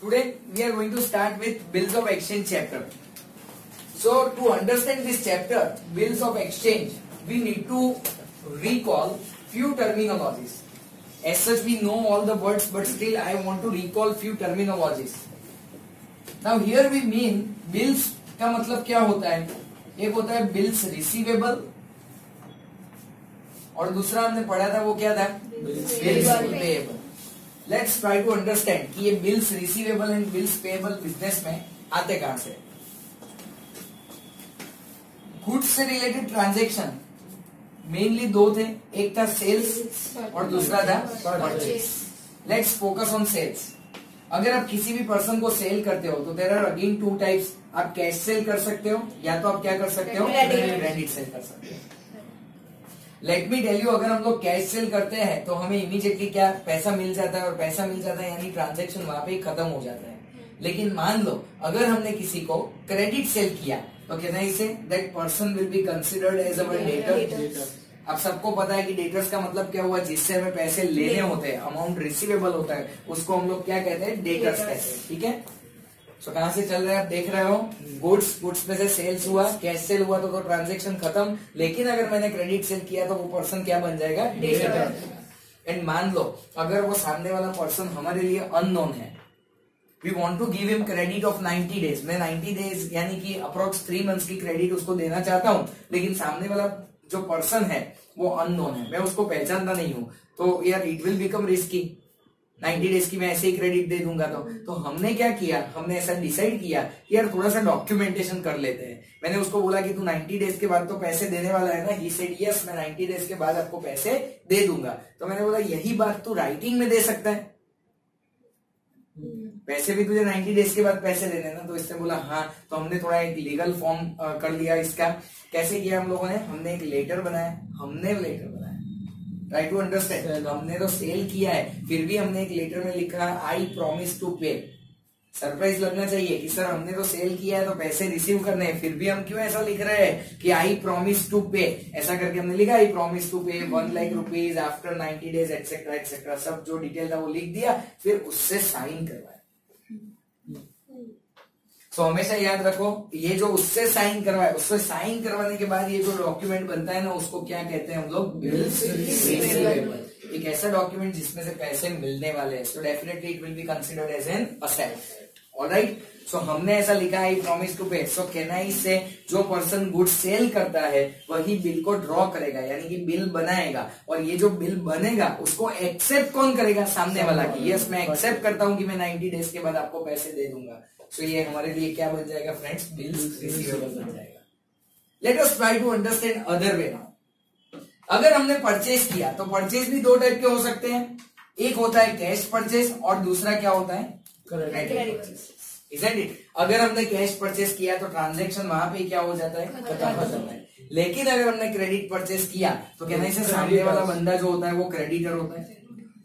Today we are going to start with bills of exchange chapter. So to understand this chapter, bills of exchange, we need to recall few terminologies. As such we know all the words, but still I want to recall few terminologies. Now here we mean bills का मतलब क्या होता है? एक होता है bills receivable और दूसरा हमने पढ़ा था वो क्या था? Bills payable. Let's try to understand कि ये bills receivable and bills payable business में आते कहां से. गुड्स से रिलेटेड ट्रांजैक्शन मेनली दो थे, एक था सेल्स और दूसरा था purchase. Let's focus on sales. अगर आप किसी भी पर्सन को सेल करते हो तो there are again two types. आप कैश सेल कर सकते हो या तो आप क्या कर सकते हो, क्रेडिट सेल कर सकते हो. लेट मी टेल यू, अगर हम लोग कैश सेल करते हैं तो हमें इमीडिएटली क्या पैसा मिल जाता है, और पैसा मिल जाता है यानी ट्रांजैक्शन वहां पे खत्म हो जाता है. लेकिन मान लो अगर हमने किसी को क्रेडिट सेल किया तो कहना है इसे that person will be considered as our debtor. अब सबको पता है कि डेटर्स का मतलब क्या हुआ, जिससे हमें पैसे लेने होते हैं, अमाउंट रिसीवेबल होता है, उसको हम लोग क्या कहते हैं, डेटर्स कहते हैं. ठीक है. तो कहां से चल रहा है आप देख रहे हो. गुड्स में से सेल्स हुआ, कैश सेल हुआ तो ट्रांजैक्शन खत्म. लेकिन अगर मैंने क्रेडिट सेल किया तो वो पर्सन क्या बन जाएगा, डेटर. एंड मान लो अगर वो सामने वाला पर्सन हमारे लिए अननोन है, we want to give him credit of 90 days. मैं 90 डेज यानी कि अप्रोक्स 3 मंथ्स की क्रेडिट उसको देना चाहता हूं, लेकिन सामने वाला जो पर्सन है वो अननोन है, मैं उसको पहचानता नहीं हूं, तो यार it will become risky. 90 days की मैं ऐसे ही क्रेडिट दे दूंगा तो हमने क्या किया, हमने ऐसा डिसाइड किया कि यार थोड़ा सा डॉक्यूमेंटेशन कर लेते हैं. मैंने उसको बोला कि तू 90 डेज के बाद तो पैसे देने वाला है ना. ही सेड यस, मैं 90 डेज के बाद आपको पैसे दे दूंगा. तो मैंने बोला यही बात तू राइटिंग में दे सकता है, पैसे भी तुझे 90 डेज के बाद पैसे देने ना. तो इसने बोला हाँ. तो हमने थोड़ा एक लीगल फॉर्म कर लिया इसका. कैसे किया हम लोगों ने, हमने एक लेटर बनाया. Try to understand. हमने तो सेल किया है, फिर भी हमने एक लेटर में लिखा I promise to pay. Surprise लगना चाहिए कि सर हमने तो सेल किया है तो पैसे रिसीव करने हैं, फिर भी हम क्यों ऐसा लिख रहे हैं कि आई प्रॉमिस टू पे. ऐसा करके हमने लिखा I promise to pay 1 lakh rupees after 90 days etcetera etcetera. सब जो डिटेल था वो लिख दिया, फिर उससे साइन करवाया. तो हमेशा याद रखो, ये जो उससे साइन करवाए, उससे साइन करवाने के बाद ये जो डॉक्यूमेंट बनता है ना, उसको क्या कहते हैं हम लोग, बिल्स रिसीवेबल. एक ऐसा डॉक्यूमेंट जिसमें से पैसे मिलने वाले हैं. So definitely it will be considered as an asset. Alright. So हमने ऐसा लिखा है प्रॉमिस टू पे. सो कहना इससे जो पर्सन गुड सेल करता है वही बिल को ड्रॉ करेगा, यानी कि बिल बनाएगा. और ये जो बिल बनेगा उसको एक्सेप्ट कौन करेगा, सामने वाला की. यस, मैं एक्सेप्ट करता हूं कि मैं 90 डेज के बाद आपको पैसे दे दूंगा. सो ये हमारे लिए क्या बन जाएगा फ्रेंड्स, बिल्स रिसीवेबल बन जाएगा. Let us try to understand other way now. अगर हमने परचेज किया तो परचेज भी दो टाइप के हो सकते हैं. एक होता है कैश परचेज और दूसरा क्या होता है, क्रेडिट परचेज. Isn't it. अगर हमने कैश परचेज किया तो ट्रांजैक्शन वहां पे क्या हो जाता है, खत्म हो जाता है. लेकिन अगर हमने क्रेडिट परचेज किया तो कहना इसे सामने वाला बंदा जो होता है वो क्रेडिटर होता है.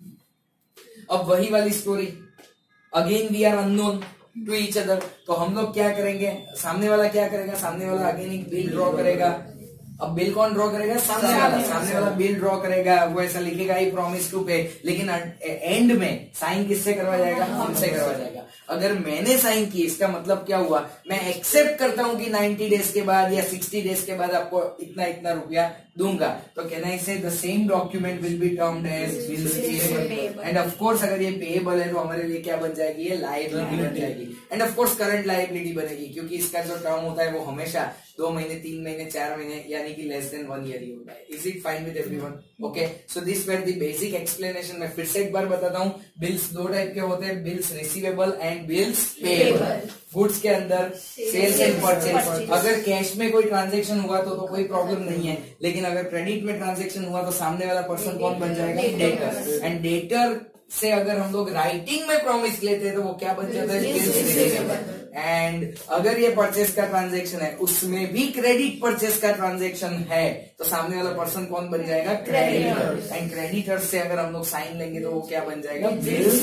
अब वही वाली story, again we are unknown to each other. तो हम लोग क्या करेंगे, सामने वाला क्या करेगा, सामने वाला अगेन एक बिल ड्रॉ करेगा. अब बिल कौन ड्रॉ करेगा, सामने वाला बिल ड्रॉ करेगा. वो ऐसा लिखेगा आई प्रॉमिस टू पे, लेकिन एंड में साइन किससे करवा जाएगा, हमसे करवा जाएगा. अगर मैंने साइन की, इसका मतलब क्या हुआ, मैं एक्सेप्ट करता हूं कि 90 डेज के बाद या 60 डेज के बाद आपको इतना इतना रुपया दूंगा. तो कहना इसे the same document will be termed as bills payable. And of course अगर ये पेएबल है तो हमारे लिए क्या बन जाएगी, ये लायबिलिटी बन जाएगी. And of course current liability बनेगी, क्योंकि इसका जो टर्म होता है वो हमेशा 2 महीने, 3 महीने, 4 महीने यानी कि लेस देन 1 ईयर ही होता है. Is it fine with everyone? Okay. So this were the basic explanation. मैं फिर से एक बार बताता हूँ. बिल्स दो टाइप के होते हैं, bills receivable and bills payable. Goods के अंदर सेल्स एंड परचेज. अगर कैश में कोई ट्रांजैक्शन हुआ तो कोई प्रॉब्लम नहीं है, लेकिन अगर क्रेडिट में ट्रांजैक्शन हुआ तो सामने वाला पर्सन कौन बन जाएगा, डेटर. एंड डेटर से अगर हम लोग राइटिंग में प्रॉमिस लेते हैं तो वो क्या बन जाता है, बिल्स रिसीवेबल. एंड अगर ये परचेज का ट्रांजैक्शन है, उसमें भी क्रेडिट परचेज का ट्रांजैक्शन है, तो सामने वाला पर्सन कौन बन जाएगा, क्रेडिटर. एंड क्रेडिटर से अगर हम लोग साइन लेंगे तो वो क्या बन जाएगा, bills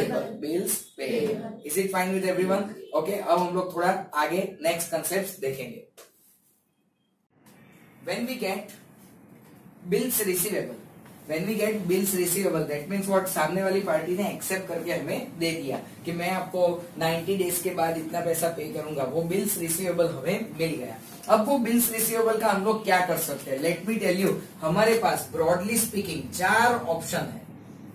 payable. Is it fine with everyone? Okay. अब हम लोग थोड़ा आगे नेक्स्ट कंसेप्ट देखेंगे. When we get bills receivable, when we get bills receivable that means what, सामने वाली पार्टी ने एक्सेप्ट करके हमें दे दिया कि मैं आपको 90 डेज के बाद इतना पैसा पे करूंगा, वो बिल्स रिसीवेबल हमें मिल गया। अब वो बिल्स रिसीवेबल का हम लोग क्या कर सकते हैं, लेट मी टेल यू। हमारे पास ब्रॉडली स्पीकिंग 4 ऑप्शन है।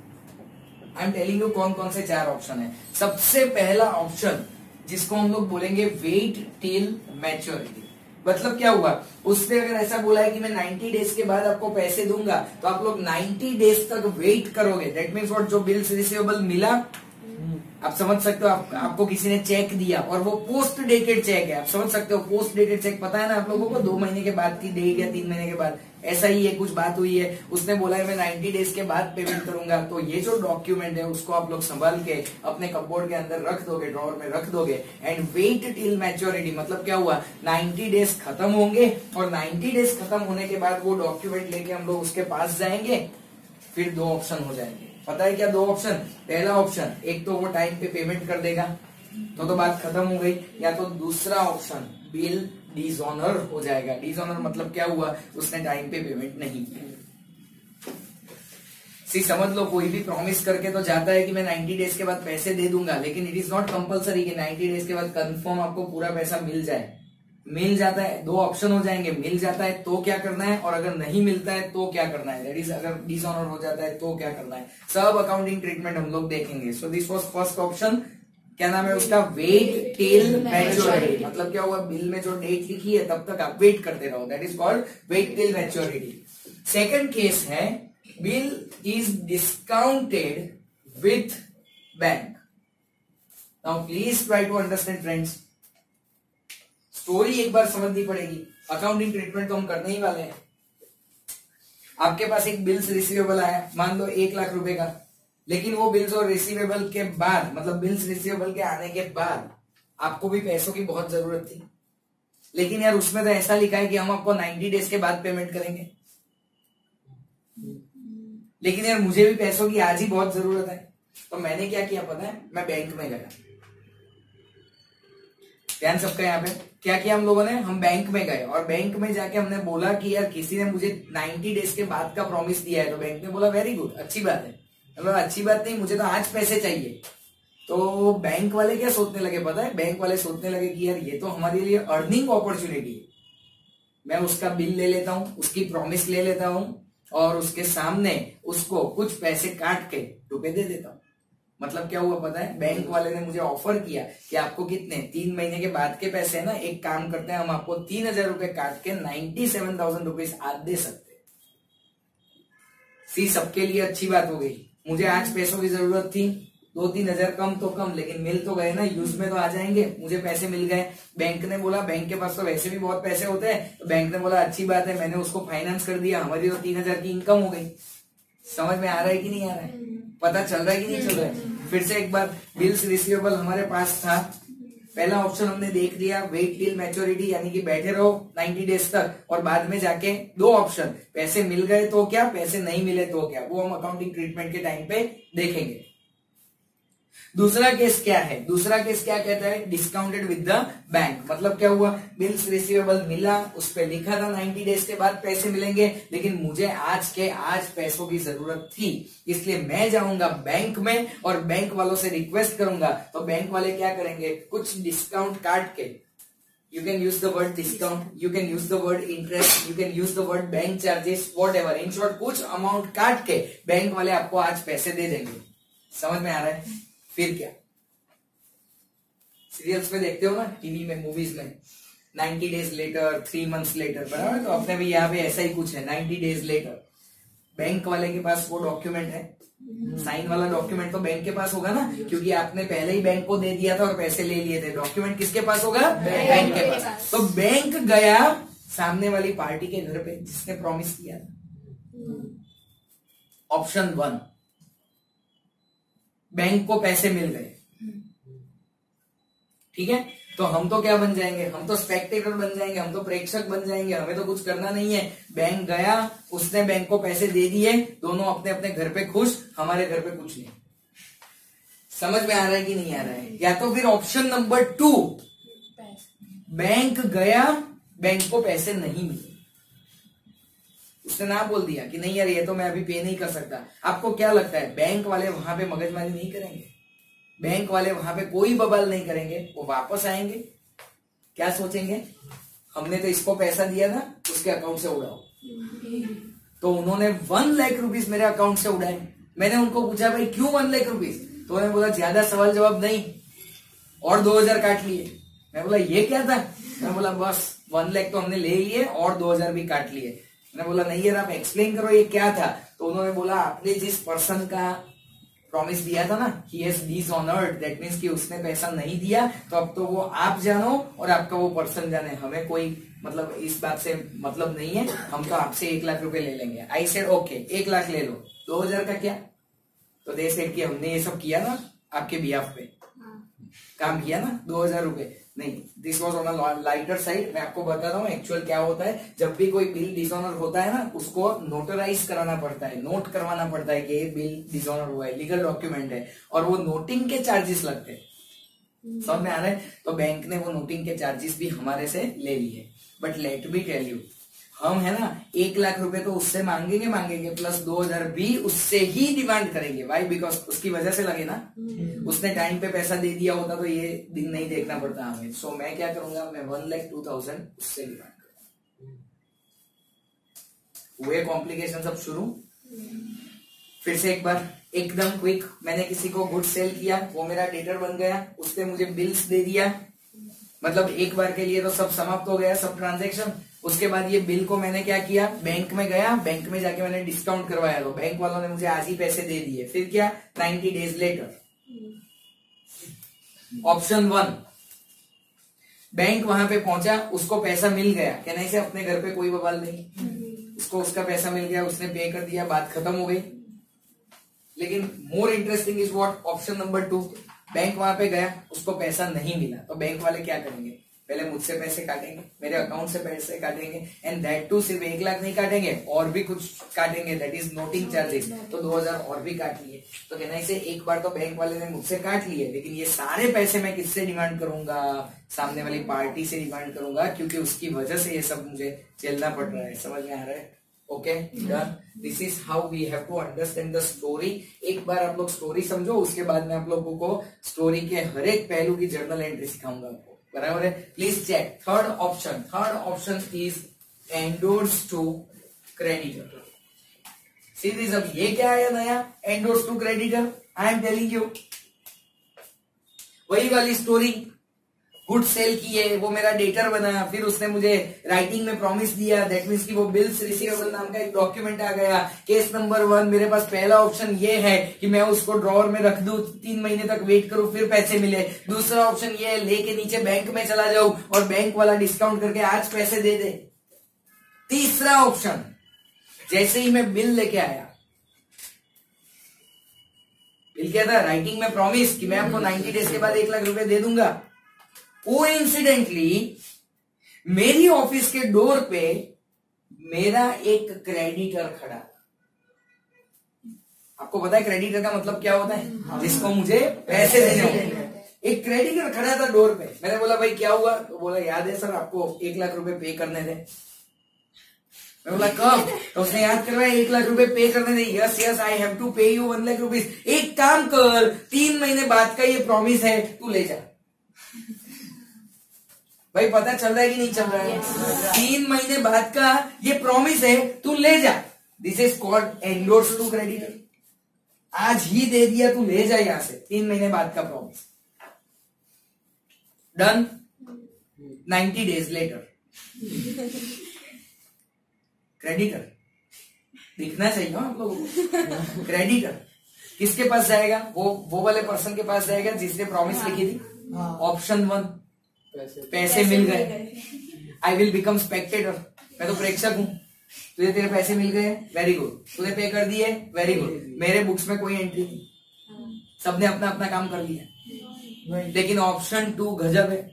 आई एम टेलिंग यू कौन कौन से 4 ऑप्शन है। सबसे पहला ऑप्शन जिसको हम लोग बोलेंगे वेट टिल मैच्योरिटी। मतलब क्या हुआ, उसने अगर ऐसा बोला है कि मैं 90 डेज के बाद आपको पैसे दूंगा, तो आप लोग 90 डेज तक वेट करोगे। दैट मीन्स व्हाट, जो बिल्स रिसीवेबल मिला, आप समझ सकते हो, आपको किसी ने चेक दिया और वो पोस्ट डेटेड चेक है। आप समझ सकते हो पोस्ट डेटेड चेक, पता है ना आप लोगों को, 2 महीने के बाद की डेट या 3 महीने के बाद, ऐसा ही है कुछ बात हुई है। उसने बोला है मैं 90 डेज के बाद पेमेंट करूंगा, तो ये जो डॉक्यूमेंट है उसको आप लोग संभाल के अपने कपबोर्ड के अंदर रख दोगे, ड्रॉअर में रख दोगे। एंड वेट टिल मैच्योरिटी, मतलब क्या हुआ, 90 डेज खत्म होंगे और 90 डेज खत्म होने के बाद वो डॉक्यूमेंट लेके हम लोग उसके पास जाएंगे। फिर 2 ऑप्शन हो जाएंगे। पता है क्या 2 ऑप्शन? पहला ऑप्शन, एक तो वो टाइम पे पेमेंट कर देगा तो बात खत्म हो गई, या तो दूसरा ऑप्शन बिल डिसऑनर हो जाएगा। डिसऑनर मतलब क्या हुआ, उसने टाइम पे पेमेंट नहीं किया। सी समझ लो, कोई भी प्रॉमिस करके तो जाता है कि मैं 90 डेज के बाद पैसे दे दूंगा, लेकिन इट इज नॉट कंपलसरी कि 90 डेज के बाद कंफर्म आपको पूरा पैसा मिल जाए। मिल जाता है, 2 ऑप्शन हो जाएंगे, मिल जाता है तो क्या करना है, और अगर नहीं मिलता है तो क्या करना है, दैट इज अगर डिसऑनर हो जाता है तो क्या करना है। सब अकाउंटिंग ट्रीटमेंट हम लोग देखेंगे। So this was first option, क्या नाम है उसका, वेट टिल मैच्योरिटी। मतलब क्या हुआ, बिल में जो डेट लिखी है तब तक आप वेट करते रहो, that is called wait till maturity. Second case है bill is discounted with bank. Now please try to understand friends, story एक बार समझनी पड़ेगी। अकाउंटिंग ट्रीटमेंट तो हम करने ही वाले हैं। आपके पास एक बिल्स रिसीवेबल आया, मान लो 1 लाख रुपए का, लेकिन वो बिल्स और रिसीवेबल के बाद, मतलब बिल्स रिसीवेबल के आने के बाद आपको भी पैसों की बहुत जरूरत थी, लेकिन यार उसमें तो ऐसा लिखा है कि हम आपको 90 डेज के बाद पेमेंट करेंगे, लेकिन यार मुझे भी पैसों की आज ही बहुत जरूरत है। तो मैंने क्या किया पता है, मैं बैंक में गया। ध्यान सबका यहाँ पे, क्या किया हम लोगों ने, हम बैंक में गए और बैंक में जाके हमने बोला कि यार किसी ने मुझे 90 डेज के बाद का प्रॉमिस दिया है। तो बैंक ने बोला वेरी गुड, अच्छी बात है। मतलब अच्छी बात नहीं, मुझे तो आज पैसे चाहिए। तो बैंक वाले क्या सोचने लगे पता है, बैंक वाले सोचने लगे कि यार ये तो हमारे लिए अर्निंग अपॉर्चुनिटी है, मैं उसका बिल ले लेता हूं, उसकी प्रॉमिस ले लेता हूं और उसके सामने उसको कुछ पैसे काट के रुपए दे देता हूं। मतलब क्या हुआ पता है, बैंक वाले ने मुझे ऑफर किया कि आपको कितने 3 महीने के बाद के पैसे ना, एक काम करते हैं हम आपको 3000 रुपए काट के 97,000 रुपीज आज दे सकते हैं। सी सबके लिए अच्छी बात हो गई। मुझे आज पैसों की जरूरत थी, 2-3 हजार कम तो कम, लेकिन मिल तो गए ना, यूज में तो आ जाएंगे। मुझे पैसे मिल गए। बैंक ने बोला, बैंक के पास तो वैसे भी बहुत पैसे होते हैं, तो बैंक ने बोला अच्छी बात है, मैंने उसको फाइनेंस कर दिया, हमारी तो 3000 की इनकम हो गई। समझ में आ रहा है कि नहीं आ रहा है, पता चल रहा है कि नहीं चल रहा है। फिर से एक बार, बिल्स रिसीवेबल हमारे पास था, पहला ऑप्शन हमने देख लिया वेट टिल मैच्योरिटी, यानी कि बैठे रहो 90 डेज तक, और बाद में जाके 2 ऑप्शन, पैसे मिल गए तो क्या, पैसे नहीं मिले तो क्या, वो हम अकाउंटिंग ट्रीटमेंट के टाइम पे देखेंगे। दूसरा केस क्या है, दूसरा केस क्या कहता है, डिस्काउंटेड विद द बैंक। मतलब क्या हुआ, बिल्स रिसीवेबल मिला, उस पर लिखा था 90 डेज के बाद पैसे मिलेंगे, लेकिन मुझे आज के आज पैसों की जरूरत थी, इसलिए मैं जाऊंगा बैंक में और बैंक वालों से रिक्वेस्ट करूंगा। तो बैंक वाले क्या करेंगे, कुछ डिस्काउंट काट के, you can use the word discount, you can use the word interest, you can use the word bank charges, whatever, in short कुछ अमाउंट काट के बैंक वाले आपको आज पैसे दे देंगे। समझ में आ रहा है। फिर क्या, सीरियल्स में देखते हो ना, टीवी में, मूवीज में, 90 डेज लेटर, 3 मंथ्स लेटर, बराबर। तो अपने भी यहाँ पे ऐसा ही कुछ है, 90 डेज लेटर। बैंक वाले के पास वो डॉक्यूमेंट है, साइन वाला डॉक्यूमेंट तो बैंक के पास होगा ना, क्योंकि आपने पहले ही बैंक को दे दिया था और पैसे ले लिए थे। डॉक्यूमेंट किसके पास होगा, बैंक के पास। तो बैंक गया सामने वाली पार्टी के घर पे जिसने प्रॉमिस किया था। ऑप्शन 1, बैंक को पैसे मिल गए, ठीक है। तो हम तो क्या बन जाएंगे, हम तो स्पेक्टेटर बन जाएंगे, हम तो प्रेक्षक बन जाएंगे, हमें तो कुछ करना नहीं है। बैंक गया, उसने बैंक को पैसे दे दिए, दोनों अपने अपने घर पे खुश, हमारे घर पे कुछ नहीं। समझ में आ रहा है कि नहीं आ रहा है। या तो फिर ऑप्शन नंबर 2, बैंक गया, बैंक को पैसे नहीं मिले, उसने ना बोल दिया कि नहीं यार ये तो मैं अभी पे नहीं कर सकता, आपको क्या लगता है बैंक वाले वहां पे मगजमारी नहीं करेंगे? बैंक वाले वहां पे कोई बवाल नहीं करेंगे, वो वापस आएंगे, क्या सोचेंगे, हमने तो इसको पैसा दिया था उसके अकाउंट से उड़ाओ। तो उन्होंने 1 लाख रुपीस मेरे अकाउंट से उड़ाए। मैंने उनको पूछा भाई क्यों 1 लाख रुपीस? तो उन्होंने बोला ज्यादा सवाल जवाब नहीं, और 2000 काट लिए। मैं बोला ये क्या था? मैं बोला बस 1 लाख तो हमने ले लिए और 2000 भी काट लिए। मैंने बोला नहीं यार आप एक्सप्लेन करो ये क्या था। तो उन्होंने बोला आपने जिस पर्सन का प्रॉमिस दिया था ना, he has dishonoured, that means कि उसने पैसा नहीं दिया, तो अब तो वो आप जानो और आपका वो पर्सन जाने, हमें कोई मतलब इस बात से मतलब नहीं है, हम तो आपसे 1 लाख रुपए ले लेंगे। आई सेड ओके 1 लाख ले लो, 2000 का क्या? तो दे सेड कि हमने ये सब किया ना आपके बिहाफ पे, काम किया ना, 2000 रुपए नहीं। This was on a lighter side. मैं आपको बताता हूँ एक्चुअल क्या होता है। जब भी कोई बिल डिसऑनर होता है ना, उसको नोटराइज कराना पड़ता है, नोट करवाना पड़ता है कि ये बिल डिसऑनर हुआ है, लीगल डॉक्यूमेंट है, और वो नोटिंग के चार्जेस लगते हैं। समझ में आ रहा है? तो बैंक ने वो नोटिंग के चार्जेस भी हमारे से ले लिए। But let me tell you, हम है ना 1 लाख रुपए तो उससे मांगेंगे प्लस 2000 भी उससे ही डिमांड करेंगे। वाई? बिकॉज उसकी वजह से लगे ना, उसने टाइम पे पैसा दे दिया होता तो ये दिन नहीं देखना पड़ता हमें। सो मैं क्या करूंगा, मैं 1,02,000 उससे डिमांड करूंगा। हुए कॉम्प्लिकेशन सब शुरू। फिर से एक बार एकदम क्विक, मैंने किसी को गुड सेल किया, वो मेरा डेटर बन गया, उसने मुझे बिल्स दे दिया, मतलब एक बार के लिए तो सब समाप्त हो गया, सब ट्रांजैक्शन। उसके बाद ये बिल को मैंने क्या किया, बैंक में गया, बैंक में जाके मैंने डिस्काउंट करवाया, तो बैंक वालों ने मुझे आज ही पैसे दे दिए। फिर क्या, 90 डेज लेटर। ऑप्शन 1, बैंक वहां पे पहुंचा, उसको पैसा मिल गया, कहने से अपने घर पे कोई बवाल नहीं, उसको उसका पैसा मिल गया, उसने पे कर दिया, बात खत्म हो गई। लेकिन more interesting is what, option number 2, bank वहां पे गया, उसको पैसा नहीं मिला, तो बैंक वाले क्या करेंगे, पहले मुझसे पैसे काटेंगे, मेरे अकाउंट से पैसे काटेंगे, एंड दैट टू सिर्फ 1 लाख नहीं काटेंगे, और भी कुछ काटेंगे, दैट इज नोटिंग चार्जेस, तो 2000 और भी काट लिए। तो कहना से एक बार तो बैंक वाले ने मुझसे काट लिए, लेकिन ये सारे पैसे मैं किससे डिमांड करूंगा, सामने वाली पार्टी से डिमांड करूंगा, क्योंकि उसकी वजह से ये सब मुझे झेलना पड़ रहा है। समझ में आ रहा है? Okay done. This is how we have to understand the story. एक बार आप लोग स्टोरी समझो, उसके बाद मैं आप लोगों को स्टोरी के हर एक पहलू की जर्नल एंट्री सिखाऊंगा आपको, बराबर है? Please check third option is endorse to creditor. सीरीज अब ये क्या आया नया, endorse to creditor? I am telling you वही वाली स्टोरी, गुड सेल किए, वो मेरा डेटर बना, फिर उसने मुझे राइटिंग में प्रॉमिस दिया, दैट मीन्स कि वो बिल्स रिसीवेबल नाम का एक डॉक्यूमेंट आ गया। केस नंबर 1, मेरे पास पहला ऑप्शन ये है कि मैं उसको ड्रॉअर में रख दूं, 3 महीने तक वेट करूं, फिर पैसे मिले। दूसरा ऑप्शन ये है, लेके नीचे बैंक में चला जाऊं और बैंक वाला डिस्काउंट करके आज पैसे दे दे। तीसरा ऑप्शन, जैसे ही मैं बिल लेके आया, बिल क्या था, राइटिंग में प्रॉमिस कि मैं आपको 90 डेज के बाद 1 लाख रुपए दे दूंगा। कोइंसिडेंटली मेरी ऑफिस के डोर पे मेरा एक क्रेडिटर खड़ा। आपको पता है क्रेडिटर का मतलब क्या होता है? जिसको मुझे पैसे देने होते हैं। एक क्रेडिटर खड़ा था डोर पे। मैंने बोला भाई क्या हुआ? तो बोला याद है सर आपको 1 लाख रुपए पे करने थे। मैं बोला कब? तो उसने याद करवाया 1 लाख रुपए पे करने थे। Yes I have to pay you 1 lakh rupees. एक काम कर, 3 महीने बाद का ये प्रॉमिस है, तू ले जा। भाई पता चल रहा है कि नहीं चल रहा है? 3 महीने बाद का ये प्रॉमिस है, तू ले जा। This is called endorse to creditor. आज ही दे दिया, तू ले जा यहां से, 3 महीने बाद का promise. Done. 90 days letter creditor दिखना चाहिए आप लोगों को। क्रेडिटर किसके पास जाएगा? वो वाले पर्सन के पास जाएगा जिसने प्रॉमिस लिखी थी। ऑप्शन 1, पैसे मिल गए, आई विल बिकम स्पेक्टेटर, मैं तो प्रेक्षक हूं। तुझे तेरे पैसे मिल गए, वेरी गुड। तुझे पे कर दिए, वेरी गुड। मेरे बुक्स में कोई एंट्री नहीं, सबने अपना अपना काम कर लिया। लेकिन ऑप्शन 2 गजब है।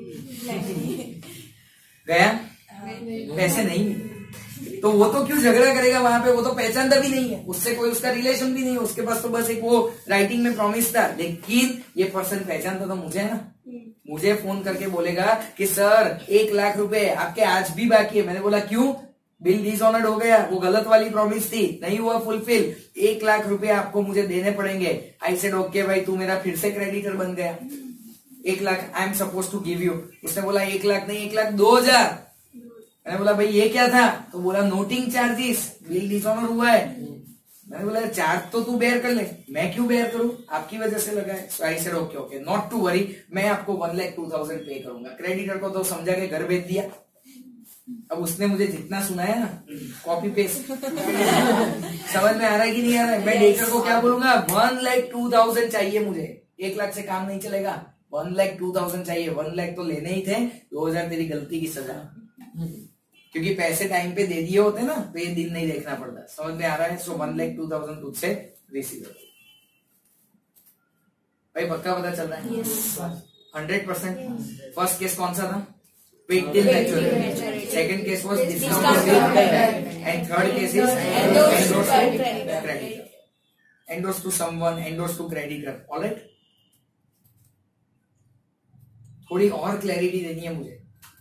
गया, पैसे नहीं मिले, तो वो तो क्यों झगड़ा करेगा वहां पे? वो तो पहचानता भी नहीं है, उससे कोई उसका रिलेशन भी नहीं है, उसके पास तो बस एक वो राइटिंग में प्रॉमिस था। लेकिन ये पर्सन पहचानता तो मुझे है ना, मुझे फोन करके बोलेगा कि सर 1 लाख रुपए आपके आज भी बाकी है। मैंने बोला क्यों? बिल डिसऑनर्ड हो गया, वो गलत वाली प्रॉमिस थी, नहीं हुआ फुलफिल, 1 लाख रुपए आपको मुझे देने पड़ेंगे। आई सेड ओके भाई, तू मेरा फिर से क्रेडिटर बन गया, 1 lakh I am suppose to give you. उसने बोला 1 लाख नहीं 1,02,000। मैंने बोला भाई ये क्या था? तो बोला नोटिंग चार्जेस, बिल डिसऑनर हुआ है। मैंने बोला चार्ज तो तू बेयर कर ले, मैं क्यों बेयर करूं, आपकी वजह से लगा है। So I said okay okay not to worry, मैं आपको 1,02,000 पे करूंगा। क्रेडिटर को तो समझा के घर भेज दिया। अब उसने मुझे जितना सुनाया ना कॉपी पेस्ट समझ में आ रहा है कि नहीं आ रहा है? मैं डेटर को क्या बोलूंगा, 1,02,000 चाहिए मुझे, 1 लाख से काम नहीं चलेगा, 1,02,000 चाहिए। 1 लाख तो लेने ही थे, 2,000 तेरी गलती की सजा, क्योंकि पैसे टाइम पे दे दिए होते ना तो ये दिन नहीं देखना पड़ता। समझ में आ रहा है? सो 1,02,000 तुझसे रिसीव भाई, पक्का पता चल रहा है? 100%। फर्स्ट केस कौन सा था? Paid till maturity. Second case was discount and third case is endorsed to creditor. Endorsed to someone, endorsed to creditor. All right? थोड़ी और क्लैरिटी देनी है मुझे।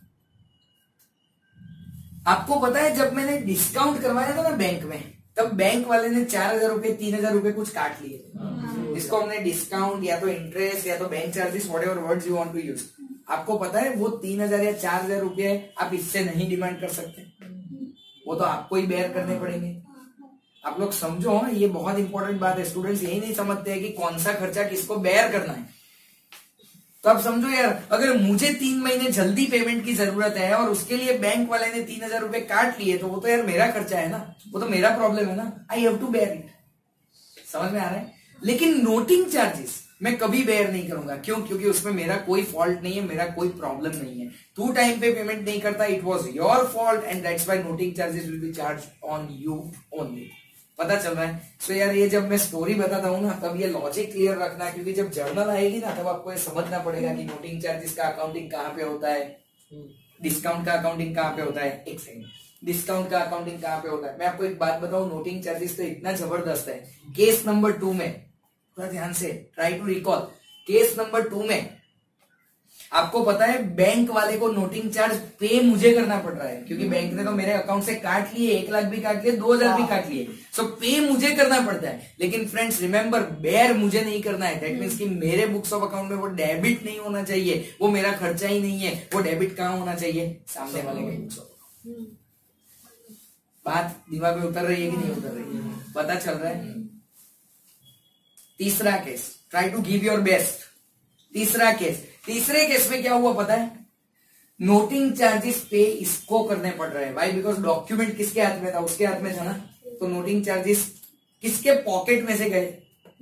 आपको पता है जब मैंने डिस्काउंट करवाया था ना बैंक में, तब बैंक वाले ने 4,000 रुपए 3,000 रुपए कुछ काट लिए थे, जिसको हमने डिस्काउंट या तो इंटरेस्ट या तो bank charges, whatever words you want to use. आपको पता है वो 3,000 या 4,000 रुपए आप इससे नहीं डिमांड कर सकते, वो तो आपको ही बेयर करने पड़ेंगे। आप लोग समझो, ये बहुत इंपॉर्टेंट बात है। स्टूडेंट्स यही नहीं समझते हैं कि कौन सा खर्चा किसको बेयर करना है। तो आप समझो यार, अगर मुझे 3 महीने जल्दी पेमेंट की जरूरत है और उसके लिए बैंक वाले ने 3,000 रुपए काट लिए, तो वो तो यार मेरा खर्चा है ना, वो तो मेरा प्रॉब्लम है ना, I have to bear it. समझ में आ रहा है? लेकिन नोटिंग चार्जेस मैं कभी बेयर नहीं करूंगा। क्यों? क्योंकि उसमें मेरा कोई फॉल्ट नहीं है, मेरा कोई प्रॉब्लम नहीं है। तू टाइम पे पेमेंट नहीं करता, it was your fault and that's why noting charges will be charge on you only. पता चल रहा है? सो यार ये जब मैं स्टोरी बताता हूँ ना, तब ये लॉजिक क्लियर रखना, क्योंकि जब जर्नल आएगी ना तब आपको ये समझना पड़ेगा कि नोटिंग चार्जेस का अकाउंटिंग कहाँ पे होता है, डिस्काउंट का अकाउंटिंग कहाँ पे होता है। एक सेकंड, डिस्काउंट का अकाउंटिंग कहाँ पे होता है? मैं आपको एक बात बताऊं, नोटिंग चार्जेस तो इतना जबरदस्त है। केस नंबर 2 में, थोड़ा ध्यान से try to recall, case number 2 में आपको पता है बैंक वाले को नोटिंग चार्ज पे मुझे करना पड़ रहा है, क्योंकि बैंक ने तो मेरे अकाउंट से काट लिए, 1 लाख भी काट लिए, 2,000 भी काट लिए। सो पे मुझे करना पड़ता है। लेकिन फ्रेंड्स रिमेंबर, बेयर मुझे नहीं करना है। दैट मीन्स कि मेरे बुक्स ऑफ अकाउंट में वो डेबिट नहीं होना चाहिए, वो मेरा खर्चा ही नहीं है। वो डेबिट कहाँ होना चाहिए? सामने वाले के बुक्स ऑफ अकाउंट। बात दिमाग में उतर रही है कि नहीं उतर रही है? पता चल रहा है? तीसरा case, try to give your best. तीसरा केस, तीसरे केस में क्या हुआ पता है? नोटिंग चार्जेस पे इसको करने पड़ रहे हैं। भाई बिकॉज डॉक्यूमेंट किसके हाथ में था? उसके हाथ में था ना। तो नोटिंग चार्जेस किसके पॉकेट में से गए?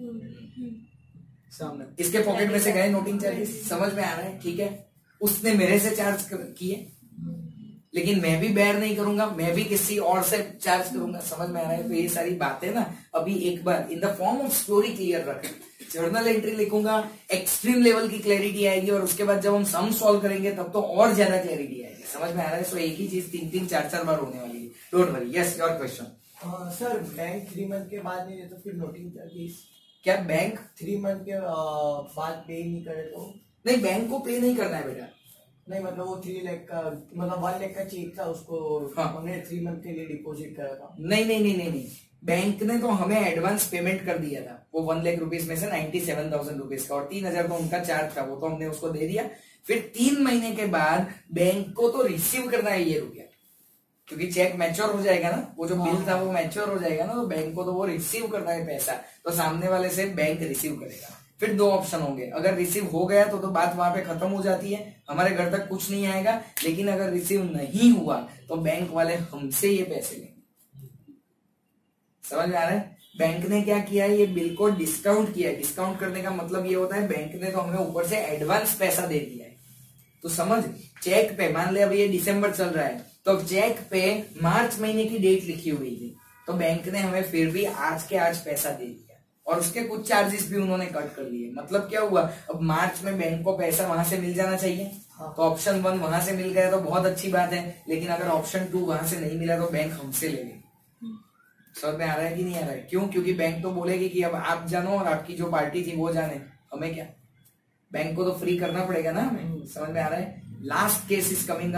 सामने इसके पॉकेट में से गए नोटिंग चार्जेस। समझ में आ रहा है? ठीक है, उसने मेरे से चार्ज किए, लेकिन मैं भी बेयर नहीं करूंगा, मैं भी किसी और से चार्ज करूंगा। समझ में आ रहा है? तो ये सारी बातें ना अभी एक बार in the form of story clear रखें। जर्नल एंट्री लिखूंगा, एक्सट्रीम लेवल की क्लैरिटी आएगी, और उसके बाद जब हम सम सॉल्व करेंगे तब तो और ज्यादा क्लैरिटी आएगी। समझ में आ रहा है? सो एक ही चीज 3-3 4-4 बार होने वाली है। Don't worry. Yes, your question. Sir bank 3 month के बाद नहीं दे तो फिर नोटिंग चार्जेस? क्या बैंक 3 मंथ के बाद पे नहीं करे तो? नहीं, बैंक को पे नहीं करना है बेटा। नहीं मतलब वो 3 लाख का, मतलब 1 लाख का चेक था, उसको हमने 3 मंथ के लिए डिपॉजिट करा था। नहीं नहीं नहीं नहीं नहीं, बैंक ने तो हमें एडवांस पेमेंट कर दिया था। वो 1 लाख रुपीज में से 97,000 रुपीज का, और 3,000 तो उनका चार्ज था, वो तो हमने उसको दे दिया। फिर 3 महीने के बाद बैंक को तो रिसीव करना है ये रुपया, क्योंकि चेक मैच्योर हो जाएगा ना, वो जो बिल था वो मैच्योर हो जाएगा ना, तो बैंक को तो वो रिसीव करना है पैसा। तो सामने वाले से बैंक रिसीव करेगा। फिर 2 ऑप्शन होंगे, अगर रिसीव हो गया तो बात वहां पे खत्म हो जाती है, हमारे घर तक कुछ नहीं आएगा। लेकिन अगर रिसीव नहीं हुआ तो बैंक वाले हमसे ये पैसे लेंगे। समझ में आ रहा है? बैंक ने क्या किया है, ये बिल को डिस्काउंट किया है। डिस्काउंट करने का मतलब ये होता है बैंक ने तो हमें ऊपर से एडवांस पैसा दे दिया है। तो समझ, चेक पे मान ले अभी ये दिसंबर चल रहा है, तो चेक पे मार्च महीने की डेट लिखी हुई थी, तो बैंक ने हमें फिर भी आज के आज पैसा दे दिया, और उसके कुछ चार्जेस भी उन्होंने कट कर लिए। मतलब क्या हुआ, अब मार्च में बैंक को पैसा वहां से मिल जाना चाहिए। तो ऑप्शन 1 वहां से मिल गया तो बहुत अच्छी बात है, लेकिन अगर ऑप्शन 2 वहां से नहीं मिला तो बैंक हमसे ले लेगी। समझ में आ रहा है कि नहीं आ रहा है? क्यों? क्योंकि बैंक तो बोलेगी कि अब आप जानो और आपकी जो पार्टी थी वो जाने, हमें क्या, बैंक को तो फ्री करना पड़ेगा ना हमें। समझ में आ रहा है? Last case is coming up,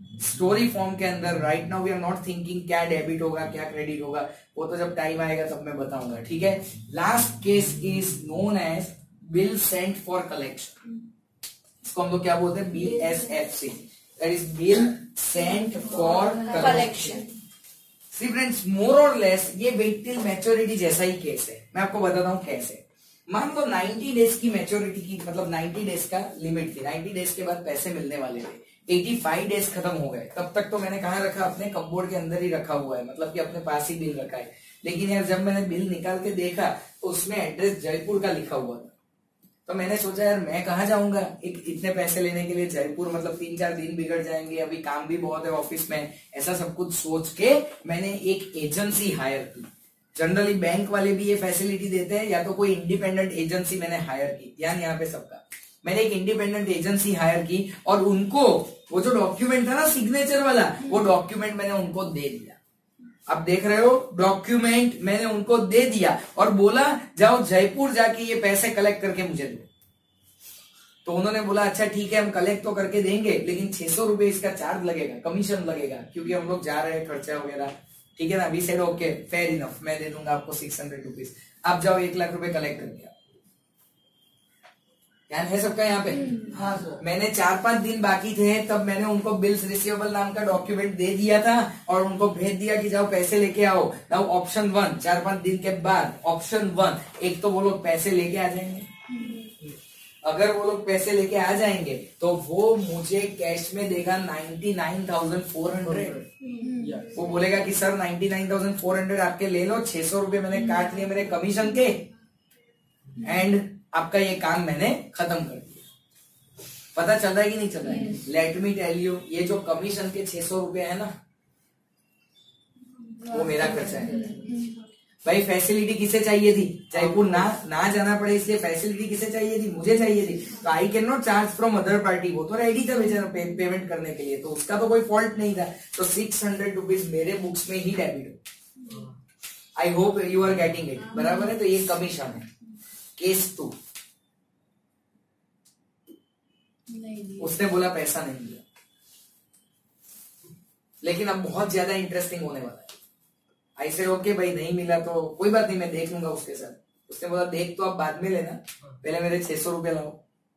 story form के अंदर right now we are not thinking क्या डेबिट होगा क्या क्रेडिट होगा, वो तो जब टाइम आएगा तब मैं बताऊंगा, ठीक है। Last case is known as bill sent for collection, इसको हम लोग क्या बोलते हैं, BSFC, that is bill sent for collection. See friends, more और लेस ये वेट टिल मैच्योरिटी जैसा ही केस है। मैं आपको बताता हूं कैसे। मान लो 90 डेज की मैच्योरिटी की, मतलब 90 डेज का लिमिट थी, 90 डेज के बाद पैसे मिलने वाले थे, 85 डेज खत्म हो गए, तब तक तो मैंने कहाँ रखा, अपने कपबोर्ड के अंदर ही रखा हुआ है, मतलब कि अपने पास ही बिल रखा है। लेकिन यार जब मैंने बिल निकाल के देखा तो उसमें एड्रेस जयपुर का लिखा हुआ था, तो मैंने सोचा यार मैं कहाँ जाऊंगा इतने पैसे लेने के लिए जयपुर, मतलब 3-4 दिन बिगड़ जाएंगे, अभी काम भी बहुत है ऑफिस में, ऐसा सब कुछ सोच के मैंने एक एजेंसी हायर की। जनरली बैंक वाले भी ये फैसिलिटी देते हैं, या तो कोई इंडिपेंडेंट एजेंसी मैंने हायर की, ध्यान यहाँ पे सबका। मैंने एक इंडिपेंडेंट एजेंसी हायर की और उनको वो जो डॉक्यूमेंट था ना सिग्नेचर वाला, वो डॉक्यूमेंट मैंने उनको दे दिया। अब देख रहे हो, डॉक्यूमेंट मैंने उनको दे दिया और बोला जाओ जयपुर जाके ये पैसे कलेक्ट करके मुझे दो। तो उन्होंने बोला अच्छा ठीक है हम कलेक्ट तो करके देंगे, लेकिन 600 रुपए इसका चार्ज लगेगा, कमीशन लगेगा, क्योंकि हम लोग जा रहे हैं, खर्चा वगैरह, ठीक है ना। We said okay fair enough, मैं दे दूंगा आपको 600 रुपीज। आप जाओ 1 लाख रुपए कलेक्ट करके आओ। ध्यान है सबका यहाँ पे? हाँ सर। मैंने 4-5 दिन बाकी थे तब मैंने उनको बिल्स रिसीवेबल नाम का डॉक्यूमेंट दे दिया था और उनको भेज दिया कि जाओ पैसे लेके आओ। नाउ ऑप्शन 1, 4-5 दिन के बाद ऑप्शन 1, एक तो वो लोग पैसे लेके आ जाएंगे। अगर वो लोग पैसे लेके आ जाएंगे तो वो मुझे कैश में देगा 99,400। वो बोलेगा कि सर 99,400 आपके ले लो, 600 रुपए मैंने काट लिए मेरे कमीशन के, एंड आपका ये काम मैंने खत्म कर दिया। पता चल रहा है कि नहीं चल रहा है? लेट मी टेल यू, ये जो कमीशन के 600 रुपए है ना, वो मेरा खर्चा है। भाई फैसिलिटी किसे चाहिए थी? जयपुर ना जाना पड़े, इसलिए फैसिलिटी किसे चाहिए थी? मुझे चाहिए थी। तो I can not charge from other party, वो तो रेडी था बेचारा पेमेंट करने के लिए, तो उसका तो कोई फॉल्ट नहीं था। तो 600 रुपीज मेरे बुक्स में ही डेबिट हो। I hope you are getting it, बराबर है? तो ये कमीशन है। केस 2, उसने बोला पैसा नहीं दिया, लेकिन अब बहुत ज्यादा इंटरेस्टिंग होने वाला है। आई सेड ओके भाई नहीं मिला तो कोई बात नहीं, मैं देख लूंगा उसके साथ। उसने बोला देख तो आप बाद में लेना, पहले मेरे 600 रुपए लाओ।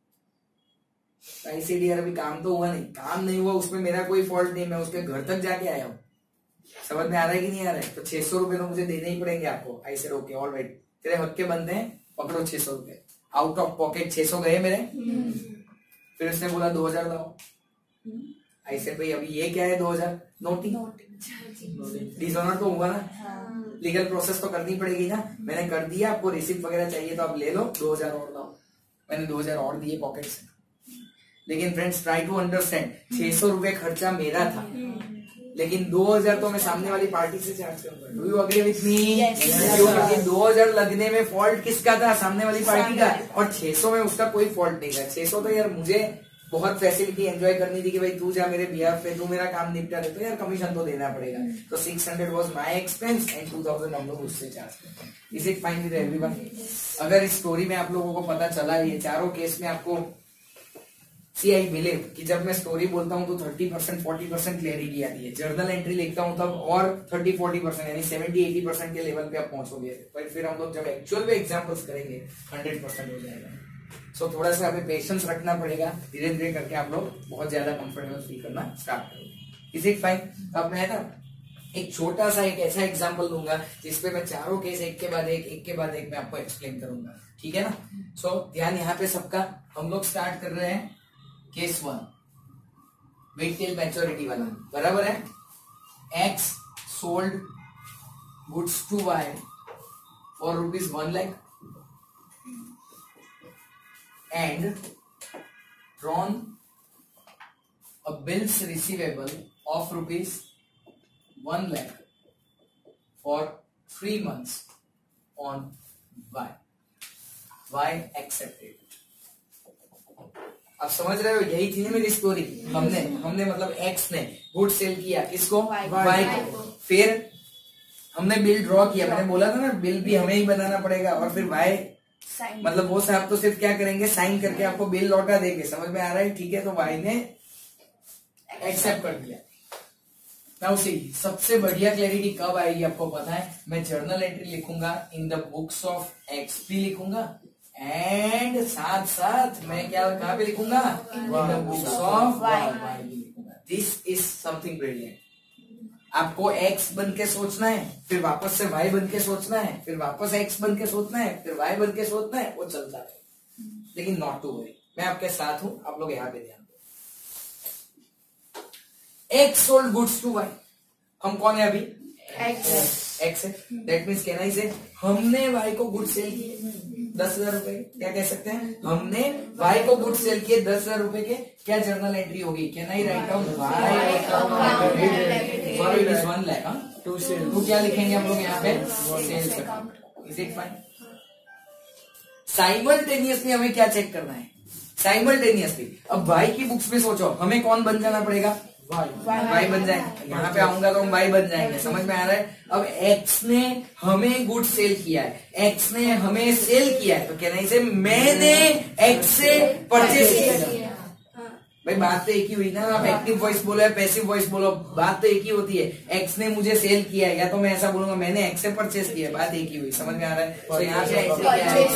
आई सेड यार अभी काम तो हुआ नहीं, काम नहीं हुआ उसमें मेरा कोई फॉल्ट नहीं, मैं उसके घर तक जाके आया हूँ। समझ में आ रहा है कि नहीं आ रहा है? तो 600 रुपए तो मुझे देने ही पड़ेंगे आपको। आई सेड ओके ऑलराइट, तेरे हक के बनते हैं, पकड़ो 600 रुपए। आउट ऑफ पॉकेट 600 गए मेरे। फिर उसने बोला 2000 लाओ। आई सेड भाई अभी ये क्या है 2000? नोटिंग डिसऑनर तो हुआ ना, लीगल प्रोसेस तो करनी पड़ेगी ना। मैंने कर दिया, आपको रिसिप्ट वगैरह चाहिए तो आप ले लो, 2000 और लाओ। मैंने 2000 और दिए पॉकेट से। लेकिन फ्रेंड्स ट्राई टू अंडरस्टैंड, 600 रुपए खर्चा मेरा था, लेकिन 2000 तो मैं सामने वाली पार्टी से चार्ज करूंगा। Do you agree with me? क्योंकि 2000 लगने में फॉल्ट किसका था? सामने वाली पार्टी का। और 600 में उसका कोई फॉल्ट नहीं था। 600 तो यार मुझे बहुत फैसिलिटी एंजॉय करनी थी कि भाई तू जा मेरे बिहाफ पे, तू मेरा काम निपटा दे, तो यार कमीशन तो देना पड़ेगा। तो 600 वाज माय एक्सपेंस एंड 2000 हम लोग उससे चार्ज करते हैं। Is it fine with everyone? अगर इस स्टोरी में आप लोगों को पता चला, ये चारों केस में आपको सी आई बिलीव कि जब मैं स्टोरी बोलता हूं तो 30% 40% क्लैरिटी आती है, जर्नल एंट्री लिखता हूं तब और 30-40% यानी 70-80% के लेवल पे आप पहुंचोगे। पर फिर हम लोग जब एक्चुअल में एग्जांपल्स करेंगे 100% हो जाएगा। सो थोड़ा सा हमें पेशेंस रखना पड़ेगा, धीरे धीरे करके आप लोग बहुत ज्यादा कंफर्टेबल फील करना स्टार्ट करोगे। Is it fine? अब मैं ना एक छोटा सा एक ऐसा एग्जांपल दूंगा जिसपे मैं चारों केस एक के बाद एक मैं आपको एक्सप्लेन करूंगा, ठीक है ना? सो ध्यान यहाँ पे सबका। हम लोग स्टार्ट कर रहे हैं केस 1, वेट टिल मैच्योरिटी वाला, बराबर है? X sold goods to Y for ₹1 lakh and drawn a bills receivable of ₹1 lakh for 3 months on Y. Y accepted. आप समझ रहे हो? यही थी ना मेरी स्टोरी। हमने मतलब एक्स ने गुड सेल किया, किसको? वाई को। फिर हमने बिल ड्रॉ किया, मैंने बोला था ना बिल भी हमें ही बनाना पड़ेगा। और फिर वाई मतलब वो साहब तो सिर्फ क्या करेंगे, साइन करके आपको बिल लौटा देंगे। समझ में आ रहा है? ठीक है, तो वाई ने एक्सेप्ट कर दिया। नाउ सी, सबसे बढ़िया क्लैरिटी कब आएगी आपको पता है? मैं जर्नल एंट्री लिखूंगा, in the books of X भी लिखूंगा, एंड साथ साथ मैं क्या कहाँ पे लिखूंगा? In the books of Y भी लिखूंगा। This is something brilliant. आपको एक्स बन के सोचना है, फिर वापस से वाई बन के सोचना है, फिर वापस एक्स बन के सोचना है, फिर वाई बन के सोचना है, वो चलता है। लेकिन नॉट टू वरी, मैं आपके साथ हूं, आप लोग यहाँ पे ध्यान दो। X sold goods to Y. हम कौन है अभी? एक्स है। दैट मीन्स कहना ही से हमने वाई को गुड सेल किए 10,000 रुपए के। क्या कह सकते हैं? हमने वाई को गुड सेल किए 10,000 रुपए के। क्या जर्नल एंट्री होगी? Can I write down Y for it is 1 lakh to sale. तो क्या लिखेंगे हम लोग यहाँ पे? Sales account. Is it fine? Simultaneously हमें क्या चेक करना है? साइमल्टेनियसली अब वाई की बुक्स में सोचो, हमें कौन बन जाना पड़ेगा? वाई बन जाए। यहाँ पे आऊंगा तो हम वाई बन जाएंगे। समझ में आ रहा है? अब एक्स ने हमें गुड सेल किया है, एक्स ने हमें सेल किया है, तो कहना इसे मैंने एक्स से परचेज किया। भाई बात तो एक ही हुई ना। आप एक्टिव वॉइस बोलो या पैसिव वॉइस बोलो, बात तो एक ही होती है। एक्स ने मुझे सेल किया है, या तो मैं ऐसा बोलूंगा मैंने एक्स से परचेज किया है, बात एक ही हुई। समझ में आ रहा है? तो यहाँ पे ऐसे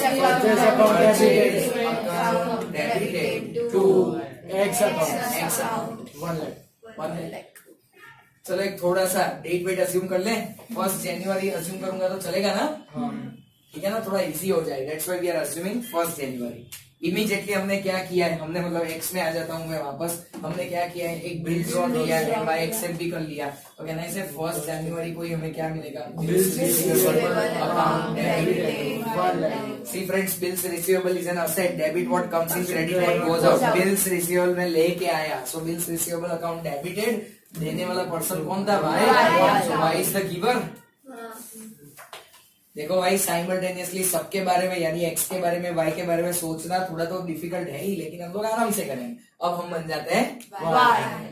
debited to X account 1 lakh. चलो एक थोड़ा सा डेट वेट अज्यूम कर लें। 1 जनवरी अज्यूम करूंगा तो चलेगा ना? ठीक है ना, थोड़ा इजी हो जाएगा। That's why we are assuming 1 January. Immediately हमने क्या किया है? हमने मतलब एक्स में आ जाता हूं मैं वापस। हमने क्या किया है? एक बिल ड्रॉ किया है, बाय एक्सेप्ट भी कर लिया। तो कहना है 1 जनवरी को ही हमें क्या मिलेगा? Bills receivable account debited. See friends, bills receivable is an asset. Debit what comes in, credit what goes out. Bills receivable में लेके आया, so bills receivable account debited. देने वाला पर्सन कौन था? Y. So Y is the giver. देखो भाई, simultaneously सबके बारे में, यानी एक्स के बारे में, वाई के बारे में सोचना थोड़ा तो डिफिकल्ट है ही, लेकिन हम लोग आराम से करेंगे। अब हम बन जाते हैं वाई।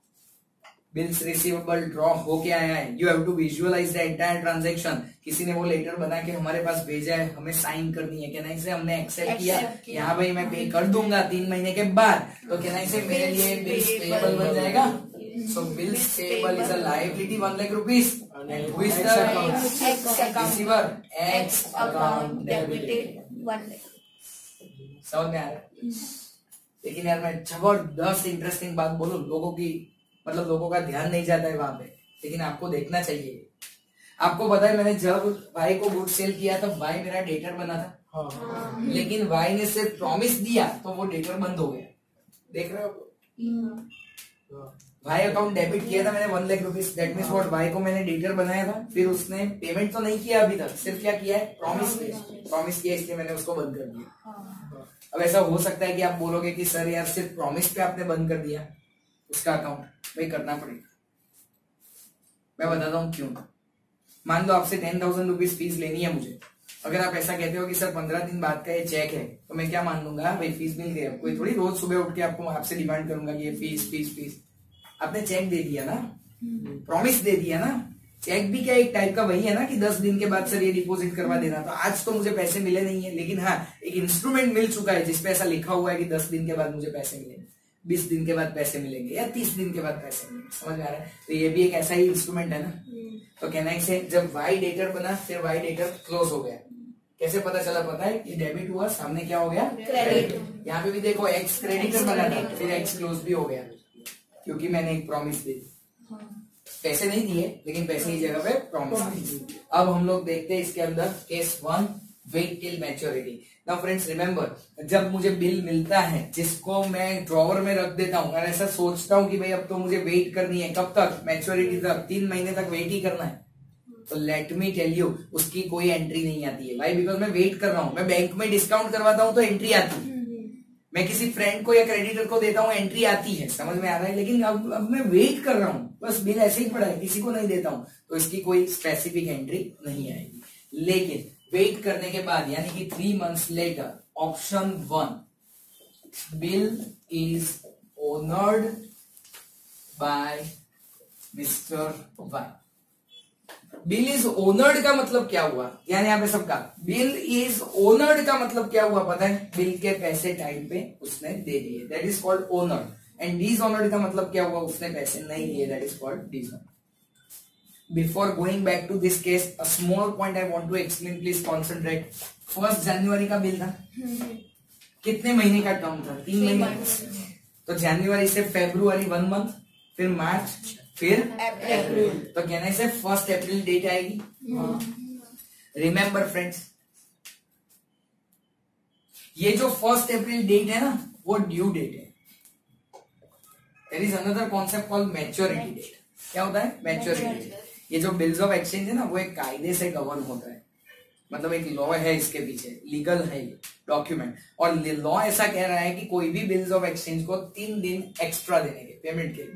बिल्स रिसीवेबल ड्रॉ होके आया है। You have to visualize the entire transaction. किसी ने वो लेटर बना के हमारे पास भेजा है, हमें साइन करनी है। कहना इसे हमने एक्सेप्ट किया। यहाँ भाई मैं पे कर दूंगा 3 महीने के बाद, तो कहना इसे मेरे लिए बिल्स पेएबल बन जाएगा। So bills payable is a liability 1 lakh rupees. And who is the receiver? X account debited 1 lakh. समझ में आ रहा है? लेकिन यार मैं जबरदस्त इंटरेस्टिंग बात बोलूं, लोगों की मतलब लोगों का ध्यान नहीं जाता है वहां पे, लेकिन आपको देखना चाहिए। आपको पता है मैंने जब वाई को गुड सेल किया तब वाई मेरा डेटर बना था। लेकिन वाई ने सिर्फ प्रॉमिस दिया तो वो डेटर बंद हो गया। देख रहे हो? वाई अकाउंट डेबिट किया था मैंने 1 lakh rupees. That means what, Y को मैंने डेटर बनाया था, फिर उसने पेमेंट तो नहीं किया अभी तक, सिर्फ क्या किया है? प्रॉमिस किया, इसलिए मैंने उसको बंद कर दिया। अब ऐसा हो सकता है कि आप बोलोगे कि सर यार सिर्फ प्रॉमिस पे आपने बंद कर दिया उसका अकाउंट। भाई करना पड़ेगा, मैं बताता हूँ क्यों। मान लो आपसे 10,000 रुपीज फीस लेनी है मुझे। अगर आप ऐसा कहते हो कि सर 15 दिन बाद का ये चेक है, तो मैं क्या मान लूंगा? भाई फीस मिल गई। कोई थोड़ी रोज सुबह उठ के आपको आपसे डिमांड करूंगा कि ये फीस फीस फीस। आपने चेक दे दिया ना, प्रॉमिस दे दिया ना। चेक भी क्या एक टाइप का वही है ना कि 10 दिन के बाद सर ये डिपॉजिट करवा देना। तो आज तो मुझे पैसे मिले नहीं है, लेकिन हाँ एक इंस्ट्रूमेंट मिल चुका है जिसपे ऐसा लिखा हुआ है कि 10 दिन के बाद मुझे पैसे मिलेंगे, 20 दिन के बाद पैसे मिलेंगे, या 30 दिन के बाद पैसे मिलेंगे। समझ में आ रहा है? तो ये भी एक ऐसा ही इंस्ट्रूमेंट है ना। तो कहना है से जब वाई डेटर बना, फिर वाई डेटर क्लोज हो गया। कैसे पता चला? पता है, ये डेबिट हुआ, सामने क्या हो गया? क्रेडिट। यहाँ पे भी देखो एक्स क्रेडिटर बना था, फिर एक्स क्लोज भी हो गया क्योंकि मैंने एक प्रॉमिस दी। पैसे नहीं दिए, लेकिन पैसे की जगह पे प्रॉमिस दी। अब हम लोग देखते हैं इसके अंदर case 1, wait till maturity. Now friends remember, जब मुझे बिल मिलता है जिसको मैं ड्रॉवर में रख देता हूँ और ऐसा सोचता हूँ कि भाई अब तो मुझे वेट करनी है, कब तक? मैच्योरिटी तक, 3 महीने तक वेट ही करना है। तो लेट मी टेल यू, उसकी कोई एंट्री नहीं आती है। भाई बिकॉज मैं वेट कर रहा हूँ। मैं बैंक में डिस्काउंट करवाता हूँ तो एंट्री आती है, मैं किसी फ्रेंड को या क्रेडिटर को देता हूँ एंट्री आती है। समझ में आ रहा है? लेकिन अब मैं वेट कर रहा हूँ, बस बिल ऐसे ही पड़ा है, किसी को नहीं देता हूँ, तो इसकी कोई स्पेसिफिक एंट्री नहीं आएगी। लेकिन वेट करने के बाद यानी कि 3 months later, option 1, bill is honoured by mister Y. Bill is honoured का मतलब क्या हुआ? यानी यहाँ पे सबका बिल इज ओनर्ड का मतलब क्या हुआ पता है? बिल के पैसे टाइम पे उसने दे दिए, that is called honoured. And dishonoured का मतलब क्या हुआ, उसने पैसे नहीं लिए, that is called dishonoured. Before going back to this case, a small point I want to explain, please concentrate. 1 जनवरी का बिल था, कितने महीने का टर्म था, 3 महीने. तो जनवरी से फरवरी 1 मंथ, फिर मार्च, फिर अप्रैल. तो कहने से 1 अप्रैल डेट आएगी. रिमेंबर फ्रेंड्स, ये जो 1 अप्रैल डेट है ना, वो ड्यू डेट है. There is another concept called maturity date. क्या होता है मैच्योरिटी डेट? ये जो बिल्स ऑफ एक्सचेंज है ना, वो एक कायदे से गवर्न होता है, मतलब एक लॉ है इसके पीछे, लीगल है ये डॉक्यूमेंट. और लॉ ऐसा कह रहा है कि कोई भी बिल्स ऑफ एक्सचेंज को 3 दिन एक्स्ट्रा देने के पेमेंट के.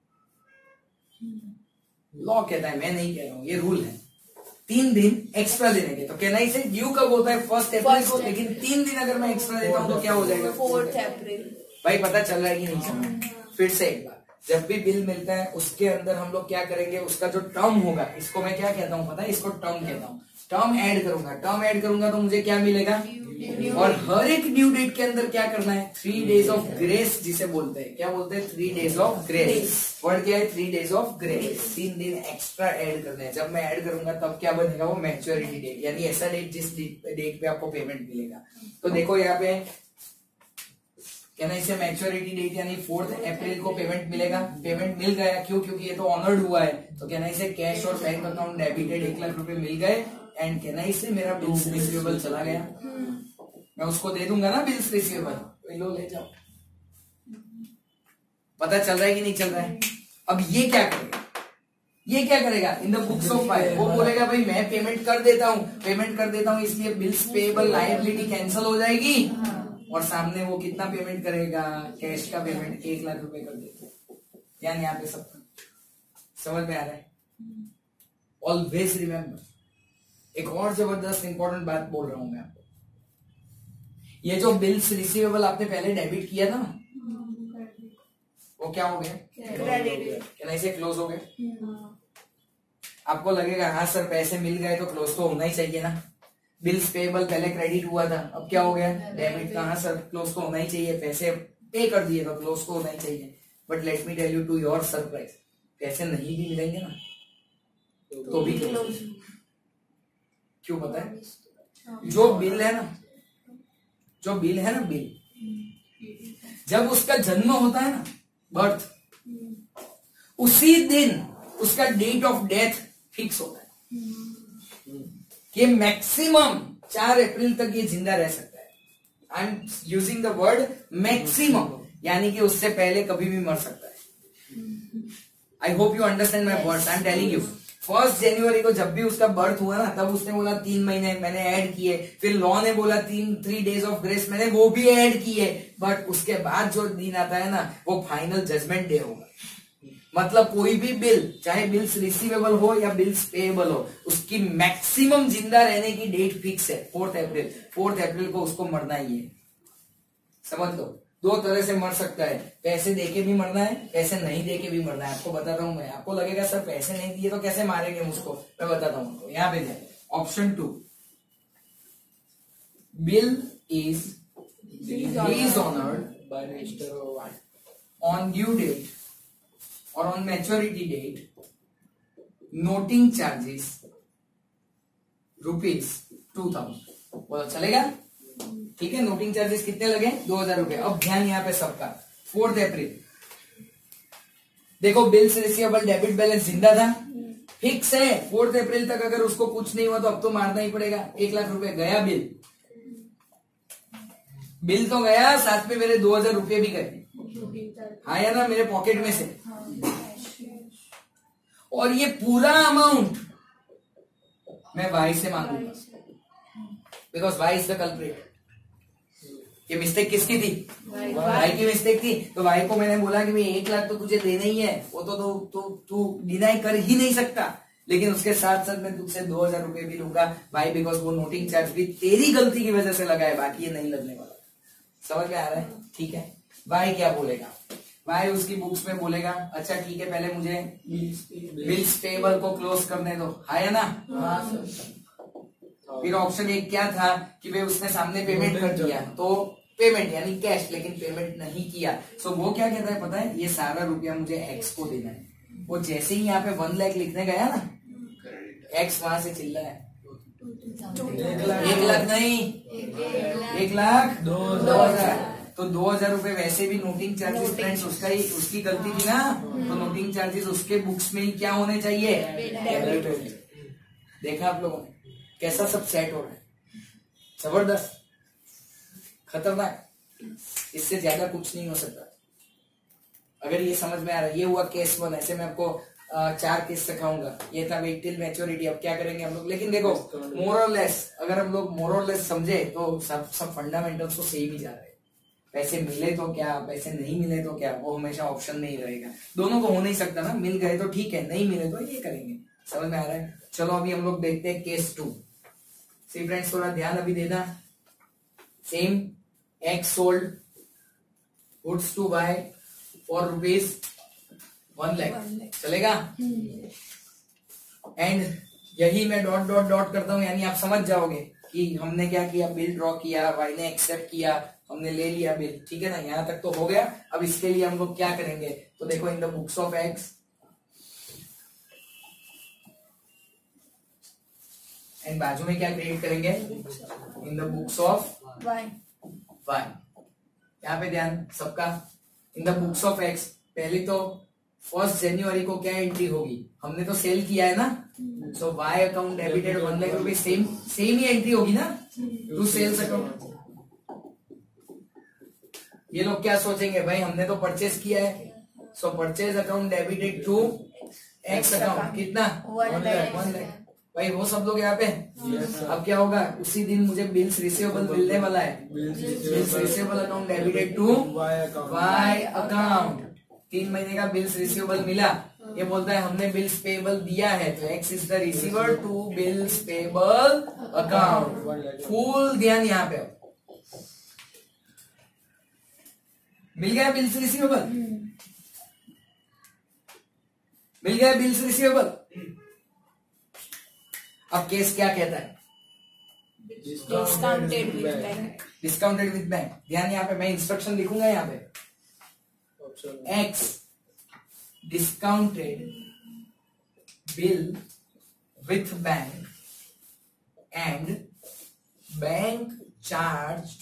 लॉ कहता है, मैं नहीं कह रहा हूं, ये रूल है. 3 दिन एक्स्ट्रा देने के. तो कहना इसे ड्यू कब होता है, 1 अप्रैल को, लेकिन 3 दिन अगर मैं एक्स्ट्रा देता हूं तो क्या हो जाएगा, 4 अप्रैल. भाई पता चल रहा है कि नहीं चल रहा है? फिर से एक बार, जब भी बिल मिलता है उसके अंदर हम लोग क्या करेंगे, उसका जो टर्म होगा, इसको मैं क्या कहता हूं पता है, इसको टर्म कहता हूं. टर्म ऐड करूंगा, टर्म ऐड करूंगा तो मुझे क्या मिलेगा, और हर एक ड्यू डेट के अंदर क्या करना है, 3 डेज ऑफ ग्रेस जिसे बोलते हैं. क्या बोलते हैं, 3 डेज ऑफ ग्रेस. वर्ड क्या है, 3 डेज ऑफ ग्रेस. 3 दिन एक्स्ट्रा ऐड करना है. जब मैं ऐड करूंगा तब क्या बनेगा, वो मैच्योरिटी डेट, यानी ऐसा डेट जिस डेट पे आपको पेमेंट मिलेगा. तो देखो यहाँ पे कहना इसे मैच्योरिटी डेट, यानी 4 अप्रैल को पेमेंट मिलेगा. पेमेंट मिल गया, क्यों, क्योंकि ये तो ऑनर्ड हुआ है. तो कहना इसे कैश और बैंक अकाउंट डेबिटेड, 1 लाख रुपए मिल गए. एंड कहना इसे मेरा बिल्स रिसीवेबल चला गया, मैं उसको दे दूंगा ना बिल्स रिसीवेबल, लो ले जाओ. पता चल रहा है कि नहीं चल रहा है? अब ये क्या करेगा, ये क्या करेगा, in the books of file वो बोलेगा भाई मैं पेमेंट कर देता हूं, इसलिए बिल्स पेएबल लायबिलिटी कैंसिल हो जाएगी. और सामने वो कितना पेमेंट करेगा, कैश का पेमेंट 1 लाख रुपए कर देगा. ध्यान यहाँ पे सबका समझ में आ रहा है? ऑलवेज रिमेंबर, एक और जबरदस्त इंपॉर्टेंट बात बोल रहा हूं मैं आपको. ये जो बिल्स रिसीवेबल आपने पहले डेबिट किया था ना, वो क्या हो गया, क्या नहीं से क्लोज हो गए. आपको लगेगा हाँ सर पैसे मिल गए तो क्लोज तो होना ही चाहिए ना. बिल्स पेएबल पहले क्रेडिट हुआ था, अब क्या हो गया, डेबिट. कहाँ सर, क्लोज तो होना ही चाहिए, पैसे पे कर दिए तो क्लोज तो होना ही चाहिए. But let me tell you to your surprise, पैसे नहीं भी मिलेंगे ना तो भी क्लोज. क्यों पता है, जो बिल है ना, बिल जब उसका जन्म होता है ना, बर्थ, उसी दिन उसका डेट ऑफ डेथ फिक्स होता है कि मैक्सिमम 4 अप्रैल तक ये जिंदा रह सकता है. I am using the word maximum, यानी कि उससे पहले कभी भी मर सकता है. I hope you understand my words. I am telling you, 1 जनवरी को जब भी उसका बर्थ हुआ ना, तब उसने बोला 3 महीने मैंने ऐड किए. फिर लॉ ने बोला 3 डेज ऑफ ग्रेस, मैंने वो भी ऐड किए. बट उसके बाद जो दिन आता है ना, वो फाइनल जजमेंट डे होगा. मतलब कोई भी बिल, चाहे बिल्स रिसीवेबल हो या बिल्स पेएबल हो, उसकी मैक्सिमम जिंदा रहने की डेट फिक्स है 4 अप्रैल. 4 अप्रैल को उसको मरना ही है. समझ लो, 2 तरह से मर सकता है, पैसे देके भी मरना है, पैसे नहीं देके भी मरना है. आपको बताता हूं मैं. आपको लगेगा सर पैसे नहीं दिए तो कैसे मारेंगे मुझको, मैं बताता हूं. यहाँ पे जाए, option 2, bill is dishonoured by register on due date और on maturity date, noting charges ₹2000. बोला चलेगा? ठीक है, नोटिंग चार्जेस कितने लगे, 2000 रुपए. अब ध्यान यहाँ पे सबका, 4 अप्रैल देखो, बिल्स रिसीवेबल डेबिट बैलेंस जिंदा था, फिक्स है. 4 अप्रैल तक अगर उसको कुछ नहीं हुआ तो अब तो मारना ही पड़ेगा. 1 लाख रुपए गया बिल तो गया, साथ में मेरे 2000 रुपए भी गए. हाँ या ना, मेरे पॉकेट में से. और ये पूरा अमाउंट मैं वाई से मांगूंगा, because Y is the culprit. ये मिस्टेक किसकी थी, भाई की मिस्टेक थी. तो भाई को मैंने बोला कि भाई 1 लाख तो तुझे देना ही है, वो तो तू डिनाई कर ही नहीं सकता. लेकिन उसके साथ साथ मैं तुझसे 2000 रुपए भी लूंगा भाई, बिकॉज वो नोटिंग चार्ज भी तेरी गलती की वजह से लगा है, बाकी ये नहीं लगने वाला. समझ में आ रहा है? ठीक है. भाई क्या बोलेगा, भाई उसकी बुक्स में बोलेगा अच्छा ठीक है, पहले मुझे बिल्स पेएबल को क्लोज करने दो. है ना? फिर ऑप्शन 1 क्या था कि भाई उसने सामने पेमेंट कर दिया, तो पेमेंट यानी कैश, लेकिन पेमेंट नहीं किया। सो वो क्या कहता है पता है, ये सारा रुपया मुझे एक्स को देना है। वो जैसे ही यहाँ पे 1 लाख लिखने गया ना, एक्स वहां से चिल्ला है 1 लाख नहीं, 1,02,000। तो 2,000 रुपए वैसे भी नोटिंग चार्जेस फ्रेंड्स उसकी गलती थी ना, तो नोटिंग चार्जेस उसके बुक्स में ही क्या होने चाहिए, डेबिटेड। देखा आप लोगों ने कैसा सब सेट हो रहा है, जबरदस्त, खतरनाक, इससे ज्यादा कुछ नहीं हो सकता। अगर ये समझ में आ रहा है, ये हुआ केस 1। ऐसे मैं आपको 4 केस सिखाऊंगा। ये था वेट टिल मैच्योरिटी। अब क्या करेंगे हम लोग, लेकिन देखो मोर और लेस, अगर हम लोग मोर और लेस समझे तो सब फंडामेंटल्स तो सेम ही जा रहे हैं। पैसे मिले तो क्या, पैसे नहीं मिले तो क्या, वो हमेशा ऑप्शन नहीं रहेगा। दोनों को हो नहीं सकता ना, मिल गए तो ठीक है, नहीं मिले तो ये करेंगे। समझ में आ रहा है। चलो अभी हम लोग देखते हैं केस 2। सी फ्रेंड्स थोड़ा ध्यान अभी देना। Same X sold goods to by for ₹1 lakh, चलेगा। एंड यही मैं डॉट डॉट डॉट करता हूं, यानी आप समझ जाओगे कि हमने क्या किया, बिल ड्रॉ किया, वाई ने एक्सेप्ट किया, हमने ले लिया बिल, ठीक है ना। यहां तक तो हो गया। अब इसके लिए हम लोग क्या करेंगे, तो देखो in the books of X and बाजू में क्या क्रिएट करेंगे, in the books of Y. यहाँ पे ध्यान सबका, in the books of X. पहले तो 1 जनवरी को क्या एंट्री होगी, हमने तो सेल किया है ना, so Y account debited 1 lakh रुपए, सेम ही एंट्री होगी ना टू सेल्स अकाउंट। ये लोग क्या सोचेंगे, भाई हमने तो परचेज किया है, so purchase account debited to X account, कितना 1 लाख। भाई वो सब लोग यहाँ पे। अब क्या होगा, उसी दिन मुझे बिल्स रिसीवेबल मिलने वाला है। Bills receivable account debited to Y account. 3 महीने का बिल्स रिसीवेबल मिला। ये बोलता है हमने बिल्स पेबल दिया है, तो X is the receiver to bills payable account. Full ध्यान यहाँ पे। मिल गया बिल्स रिसीवेबल, मिल गया बिल्स रिसीवेबल। अब केस क्या कहता है, discounted with bank. Discounted with bank. ध्यान यहाँ पे मैं इंस्ट्रक्शन लिखूंगा यहाँ पे, X discounted bill with bank and bank charged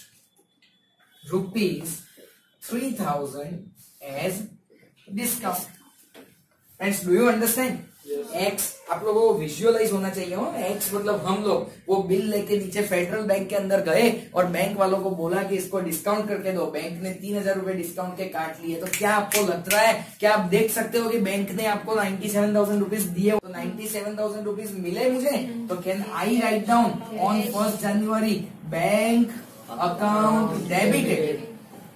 ₹3,000 as discount. Friends do you understand. X आप लोगों को विजुअलाइज होना चाहिए हो। एक्स मतलब हम लोग वो बिल लेके नीचे फेडरल बैंक के अंदर गए और बैंक वालों को बोला कि इसको डिस्काउंट करके दो। बैंक ने 3,000 रुपए डिस्काउंट के काट लिए। तो क्या आपको लग रहा है, क्या आप देख सकते हो कि बैंक ने आपको 97,000 रुपीज दिए, तो 97,000 रुपीज मिले मुझे, तो can I write down on 1 January bank account debited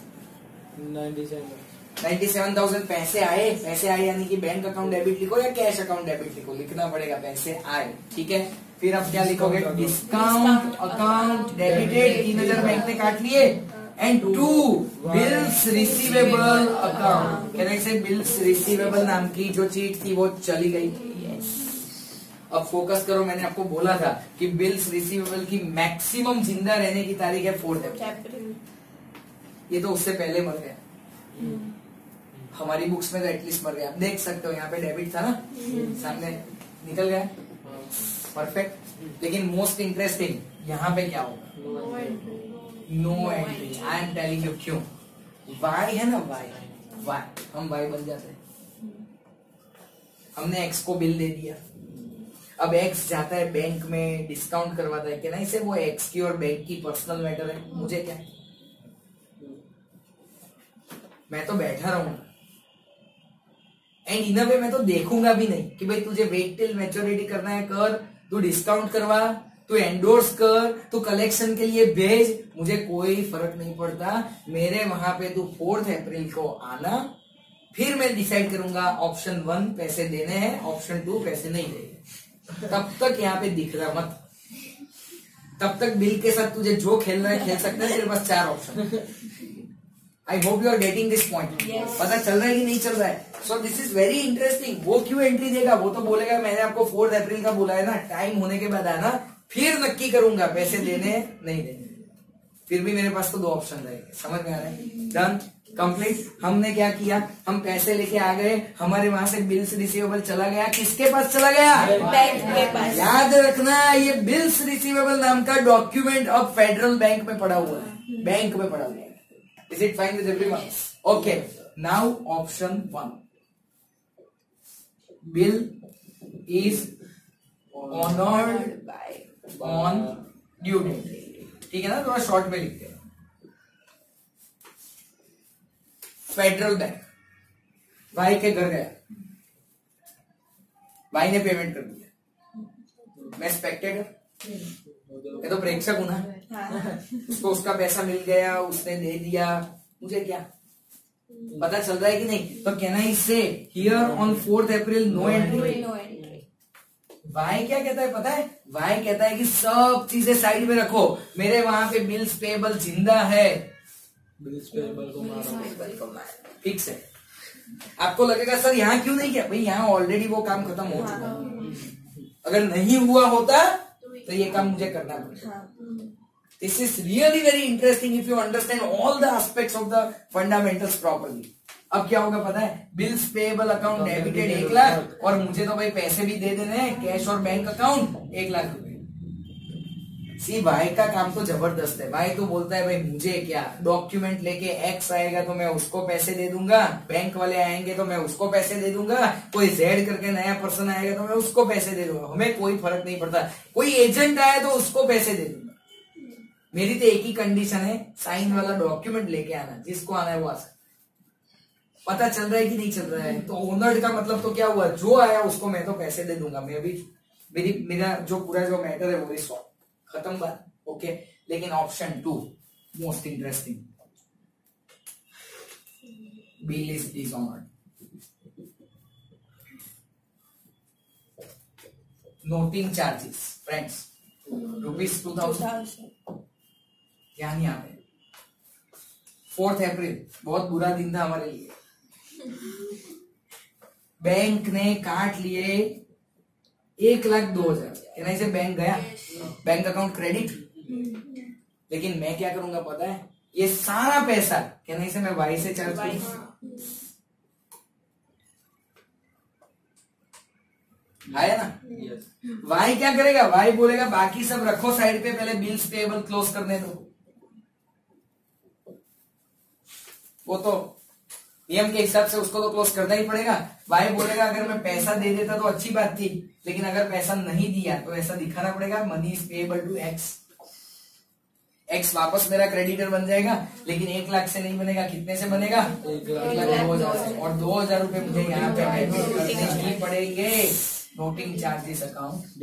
97,000 पैसे आए। पैसे आए यानी कि बैंक अकाउंट डेबिट लिखो या कैश अकाउंट डेबिट लिखो, लिखना पड़ेगा पैसे आए, ठीक है। फिर अब क्या लिखोगे, डिस्काउंट अकाउंट डेबिटेड 3,000 बैंक ने काट लिए and to bills receivable account. कहने से बिल्स रिसीवेबल नाम की जो चीट थी वो चली गई। अब फोकस करो, मैंने आपको बोला था कि बिल्स रिसीवेबल की मैक्सिमम जिंदा रहने की तारीख है 4 अप्रैल। ये तो उससे पहले मर गया, हमारी बुक्स में तो एटलीस्ट मर गया। आप देख सकते हो यहाँ पे डेबिट था ना, सामने निकल गया, परफेक्ट। लेकिन मोस्ट इंटरेस्टिंग यहाँ पे क्या होगा, no entry. I am telling you क्यों, वाई है ना, वाई हम वाई बन जाते हैं। हमने एक्स को बिल दे दिया, अब एक्स जाता है बैंक में डिस्काउंट करवाता है कि नहीं से वो एक्स की और बैंक की पर्सनल मैटर है, मुझे क्या, मैं तो बैठा रहूंगा एंड इन अ वे मैं तो देखूंगा भी नहीं कि भाई तुझे वेट टिल मैच्योरिटी करना है कर, तू डिस्काउंट करवा, तू एंडोर्स कर, तू कलेक्शन के लिए भेज, मुझे कोई फर्क नहीं पड़ता। मेरे वहां पे तू 4 अप्रैल को आना, फिर मैं डिसाइड करूंगा ऑप्शन 1 पैसे देने हैं, ऑप्शन 2 पैसे नहीं देने। तब तक यहाँ पे दिख रहा मत, तब तक बिल के साथ तुझे जो खेलना है खेल सकते हैं, तेरे पास 4 option. I hope you are getting this point. पता चल रहा है कि नहीं चल रहा है। So this is very interesting. वो क्यों एंट्री देगा, वो तो बोलेगा मैंने आपको 4 अप्रैल का बुलाया ना, टाइम होने के बाद आना, फिर नक्की करूंगा पैसे देने नहीं देने। फिर भी मेरे पास तो 2 ऑप्शन रहेंगे। समझ में आ रहा है? Done, complete. हमने क्या किया, हम पैसे लेके आ गए, हमारे वहां से बिल्स रिसीवेबल चला गया, किसके पास चला गया? बैंक के पास। याद रखना ये बिल्स रिसीवेबल नाम का डॉक्यूमेंट अब फेडरल बैंक में पड़ा हुआ है, बैंक में पड़ा हुआ है। Is it fine with everyone? Okay, now option 1, bill is honoured on due date. ठीक है ना, थोड़ा शॉर्ट में लिखते हैं। फेडरल बैंक भाई के घर गया, भाई ने पेमेंट कर दिया, मैं स्पेक्टेटर, ये तो प्रेक्षक हूं ना। उसको उसका पैसा मिल गया, उसने दे दिया, मुझे क्या पता चल रहा है कि नहीं? तो can I say here on 4th April no entry? Y क्या कहता है पता है? वाई कहता है कि सब चीजें साइड में रखो, मेरे वहां पे बिल्स पेबल जिंदा है, बिल्स पेबल को मारा, फिक्स है। आपको लगेगा सर यहाँ क्यों नहीं किया? भाई यहाँ ऑलरेडी वो काम खत्म हो चुका है, अगर नहीं हुआ होता तो ये काम मुझे करना पड़ेगा। This is really very interesting if you understand all the aspects of the fundamentals properly. अब क्या होगा पता है? Bills payable account debited 1 lakh, और मुझे तो भाई पैसे भी दे देने हैं, कैश और बैंक अकाउंट 1 लाख रुपए। सी भाई का काम तो जबरदस्त है। भाई तो बोलता है भाई मुझे क्या, डॉक्यूमेंट लेके एक्स आएगा तो मैं उसको पैसे दे दूंगा, बैंक वाले आएंगे तो मैं उसको पैसे दे दूंगा, कोई जेड करके नया पर्सन आएगा तो मैं उसको पैसे दे दूंगा, हमें कोई फर्क नहीं पड़ता, कोई एजेंट आया तो उसको पैसे दे दूंगा। मेरी तो एक ही कंडीशन है, साइन वाला डॉक्यूमेंट लेके आना, जिसको आना है वो आ सकता। पता चल रहा है कि नहीं चल रहा है? तो ओनर्ड का मतलब तो क्या हुआ, जो आया उसको मैं तो पैसे दे दूंगा, मैं भी मेरा जो पूरा जो मैटर है वो भी सॉल्व, खत्म बात। ओके, लेकिन option 2 most interesting, bill is dishonoured, noting charges friends ₹2000 क्या नहीं आते। 4th अप्रैल बहुत बुरा दिन था हमारे लिए, बैंक ने काट लिए 1,02,000। कहना इसे बैंक गया, बैंक अकाउंट क्रेडिट, लेकिन मैं क्या करूंगा पता है? ये सारा पैसा कहना इसे मैं वाई से चार्ज करूंगा, आया ना? वाई क्या करेगा? वाई बोलेगा बाकी सब रखो साइड पे, पहले बिल्स पेबल क्लोज करने दो। वो तो नियम के हिसाब से उसको तो क्लोज करना ही पड़ेगा। वाई बोलेगा अगर मैं पैसा दे देता तो अच्छी बात थी, लेकिन अगर पैसा नहीं दिया तो ऐसा दिखाना पड़ेगा, money is payable to X, X वापस मेरा क्रेडिटर बन जाएगा, लेकिन 1 लाख से नहीं बनेगा, कितने से बनेगा? 1,02,000 से, और 2,000 रुपए मुझे यहाँ पे पेमेंट करने ही पड़ेंगे, noting charges account.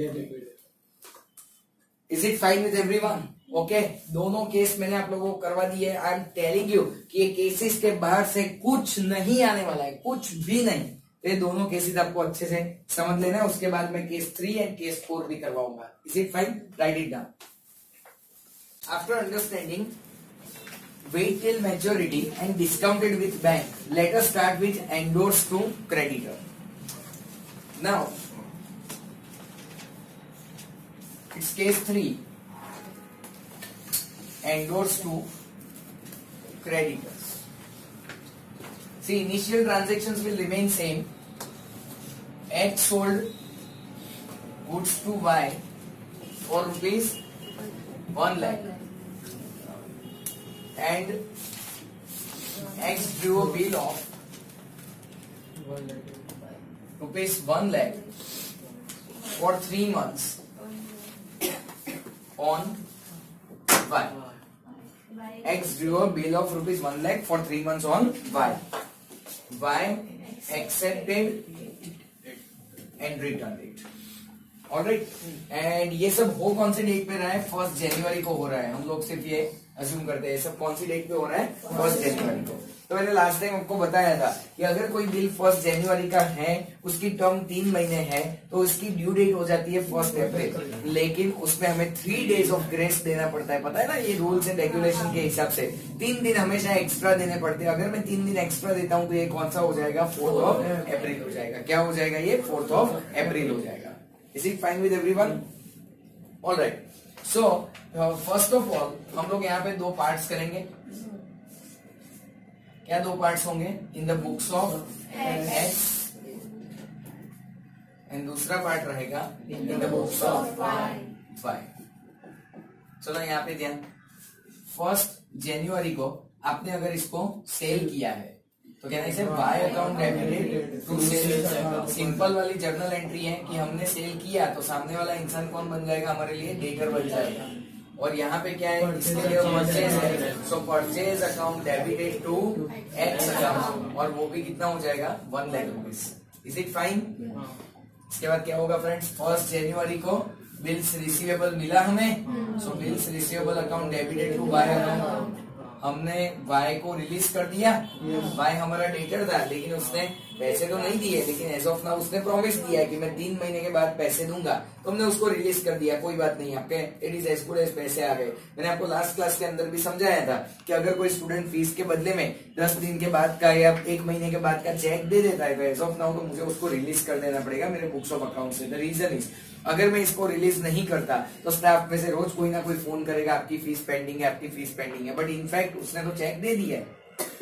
Is it fine with everyone? Okay, दोनों केस मैंने आप लोगों को करवा दिए। आई एम टेलिंग यू कि ये केसेस के बाहर से कुछ नहीं आने वाला है, कुछ भी नहीं। तो ये दोनों केसेस आपको अच्छे से समझ लेना है, उसके बाद मैं केस 3 एंड केस 4 भी करवाऊंगा। Is it fine? Write it down. After understanding wait till maturity and discounted with bank, let us start with endorsed to creditor. Now it's case 3, endorsed to creditors. See, initial transactions will remain same. X sold goods to Y for ₹1 lakh and X drew a bill of ₹1 lakh for 3 months on Y. X drew a bill of ₹1 lakh for 3 months on Y. Y accepted and returned it. Alright, and ये सब हो कौन सी date पे रहा है? 1 जनवरी को हो रहा है। हम लोग सिर्फ ये अज्यूम करते हैं सब कौन सी डेट पे हो रहा है? 1 जनवरी को। तो मैंने लास्ट टाइम आपको बताया था कि अगर कोई बिल 1 जनवरी का है, उसकी टर्म 3 महीने है, तो उसकी ड्यू डेट हो जाती है 1 अप्रैल, लेकिन उसमें हमें 3 डेज ऑफ ग्रेस देना पड़ता है। पता है ना, ये रूल्स एंड रेगुलेशन के हिसाब से 3 दिन हमेशा एक्स्ट्रा देने पड़ते हैं। अगर मैं 3 दिन एक्स्ट्रा देता हूँ तो ये कौन सा हो जाएगा? 4th अप्रैल हो जाएगा। क्या हो जाएगा? ये 4th अप्रैल हो जाएगा। Is it fine with everyone? All right. So first of all हम लोग यहाँ पे दो पार्ट्स करेंगे। क्या दो पार्ट्स होंगे? In the books of X, and दूसरा पार्ट रहेगा in the books of Y. चलो यहाँ पे ध्यान, 1 जनवरी को आपने अगर इसको सेल किया है तो कहना इसे Y account debited to sale. Simple वाली जर्नल एंट्री है कि हमने सेल किया तो सामने वाला इंसान कौन बन जाएगा? हमारे लिए डेटर बन जाएगा। और यहाँ पे क्या है? इसके लिए परचेज है, so purchase account debited to X account, और वो भी कितना हो जाएगा? 1 lakh rupees. Is it fine? इसके बाद क्या होगा फ्रेंड्स? 1 जनवरी को बिल्स रिसीवेबल मिला हमें, so bills receivable account debited to Y account. हमने वाई को रिलीज कर दिया। वाई हमारा डेटर था लेकिन उसने पैसे तो नहीं दिए, लेकिन एज ऑफ नाउ उसने प्रॉमिस दिया कि मैं 3 महीने के बाद पैसे दूंगा, तो हमने उसको रिलीज कर दिया। कोई बात नहीं, आपके it is as good as पैसे आ गए। मैंने आपको लास्ट क्लास के अंदर भी समझाया था कि अगर कोई स्टूडेंट फीस के बदले में 10 दिन के बाद का या 1 महीने के बाद का चेक दे देता है तो एज ऑफ नाउ तो मुझे उसको रिलीज कर देना पड़ेगा मेरे बुक्स ऑफ अकाउंट से। द रीजन इज, अगर मैं इसको रिलीज नहीं करता तो स्टाफ में से रोज कोई ना कोई फोन करेगा आपकी फीस पेंडिंग है, आपकी फीस पेंडिंग है, बट इनफैक्ट उसने तो चेक दे दिया है।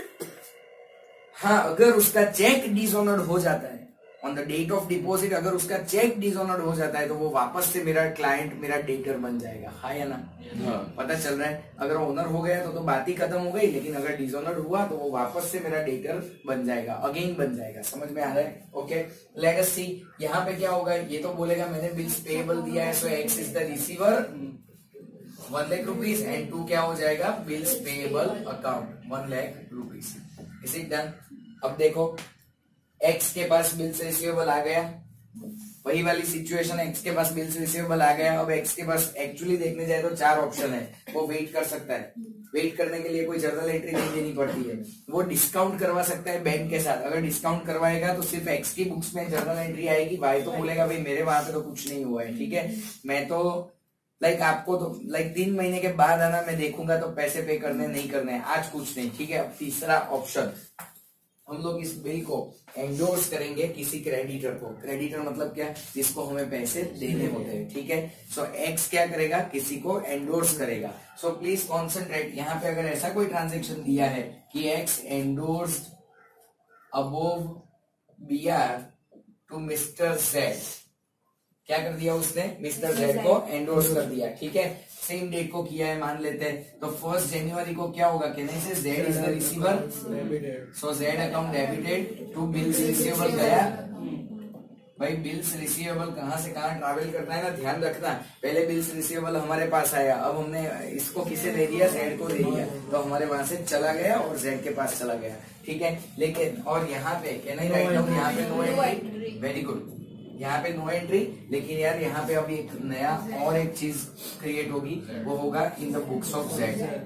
हाँ, अगर उसका चेक डिसऑनर्ड हो जाता है on the date of deposit, अगर उसका चेक डिसऑनर्ड हो जाता है तो वो वापस से मेरा क्लाइंट, मेरा डेटर बन जाएगा। हाँ या ना? पता चल रहा है? अगर ओनर हो गया तो बात ही खत्म हो गई, लेकिन अगर डिसऑनर्ड हुआ तो वो वापस से मेरा डेटर बन जाएगा, अगेन बन जाएगा। समझ में आ रहा है? ओके, लेट अस सी यहाँ पे क्या होगा। ये तो बोलेगा मैंने बिल्स पेएबल दिया है, so X is the receiver 1 lakh rupees, and 2 क्या हो जाएगा? Bills payable account 1 lakh rupees. Is it done? अब देखो, एक्स के पास बिल्स रिसीवेबल आ गया, वही वाली सिचुएशन, एक्स के पास बिल्स रिसीवेबल आ गया। अब एक्स के पास एक्चुअली देखने जाए तो 4 ऑप्शन है, वो वेट कर सकता है। वेट करने के लिए कोई जर्नल एंट्री नहीं देनी पड़ती है, वो डिस्काउंट करवा सकता है बैंक के साथ। अगर डिस्काउंट करवाएगा तो सिर्फ एक्स की बुक्स में जर्नल एंट्री आएगी, वाई तो बोलेगा भाई मेरे वहां पे तो कुछ नहीं हुआ है, ठीक है, मैं तो आपको तो 3 महीने के बाद आना, मैं देखूंगा तो पैसे पे करने नहीं करने, आज कुछ नहीं, ठीक है। अब तीसरा ऑप्शन, हम लोग इस बिल को एंडोर्स करेंगे किसी क्रेडिटर को। क्रेडिटर मतलब क्या? जिसको हमें पैसे देने होते हैं, ठीक है। सो एक्स क्या करेगा? किसी को एंडोर्स करेगा। सो प्लीज कॉन्सेंट्रेट, यहाँ पे अगर ऐसा कोई ट्रांजेक्शन दिया है कि X endorsed above BR to mister Z, क्या कर दिया उसने? मिस्टर जेड को एंडोर्स कर दिया, ठीक है। सेम डेट को किया है मान लेते हैं, तो 1 जनवरी को क्या होगा? कहने से Z is the receiver, so Z account debited to bills receivable गया। भाई बिल्स रिसीवेबल कहाँ से कहाँ ट्रैवल करता है ना, ध्यान रखना। पहले बिल्स रिसीवेबल हमारे पास आया, अब हमने इसको किसे दे दिया? जेड को दे दिया, तो हमारे वहां से चला गया और जेड के पास चला गया, ठीक है। लेकिन और यहाँ पे कहना ही राइट नाउ, यहाँ पे नो एंट्री, वेरी गुड, यहाँ पे नो एंट्री। लेकिन यार यहाँ पे अभी एक नया और एक चीज क्रिएट होगी, वो होगा in the books of Z.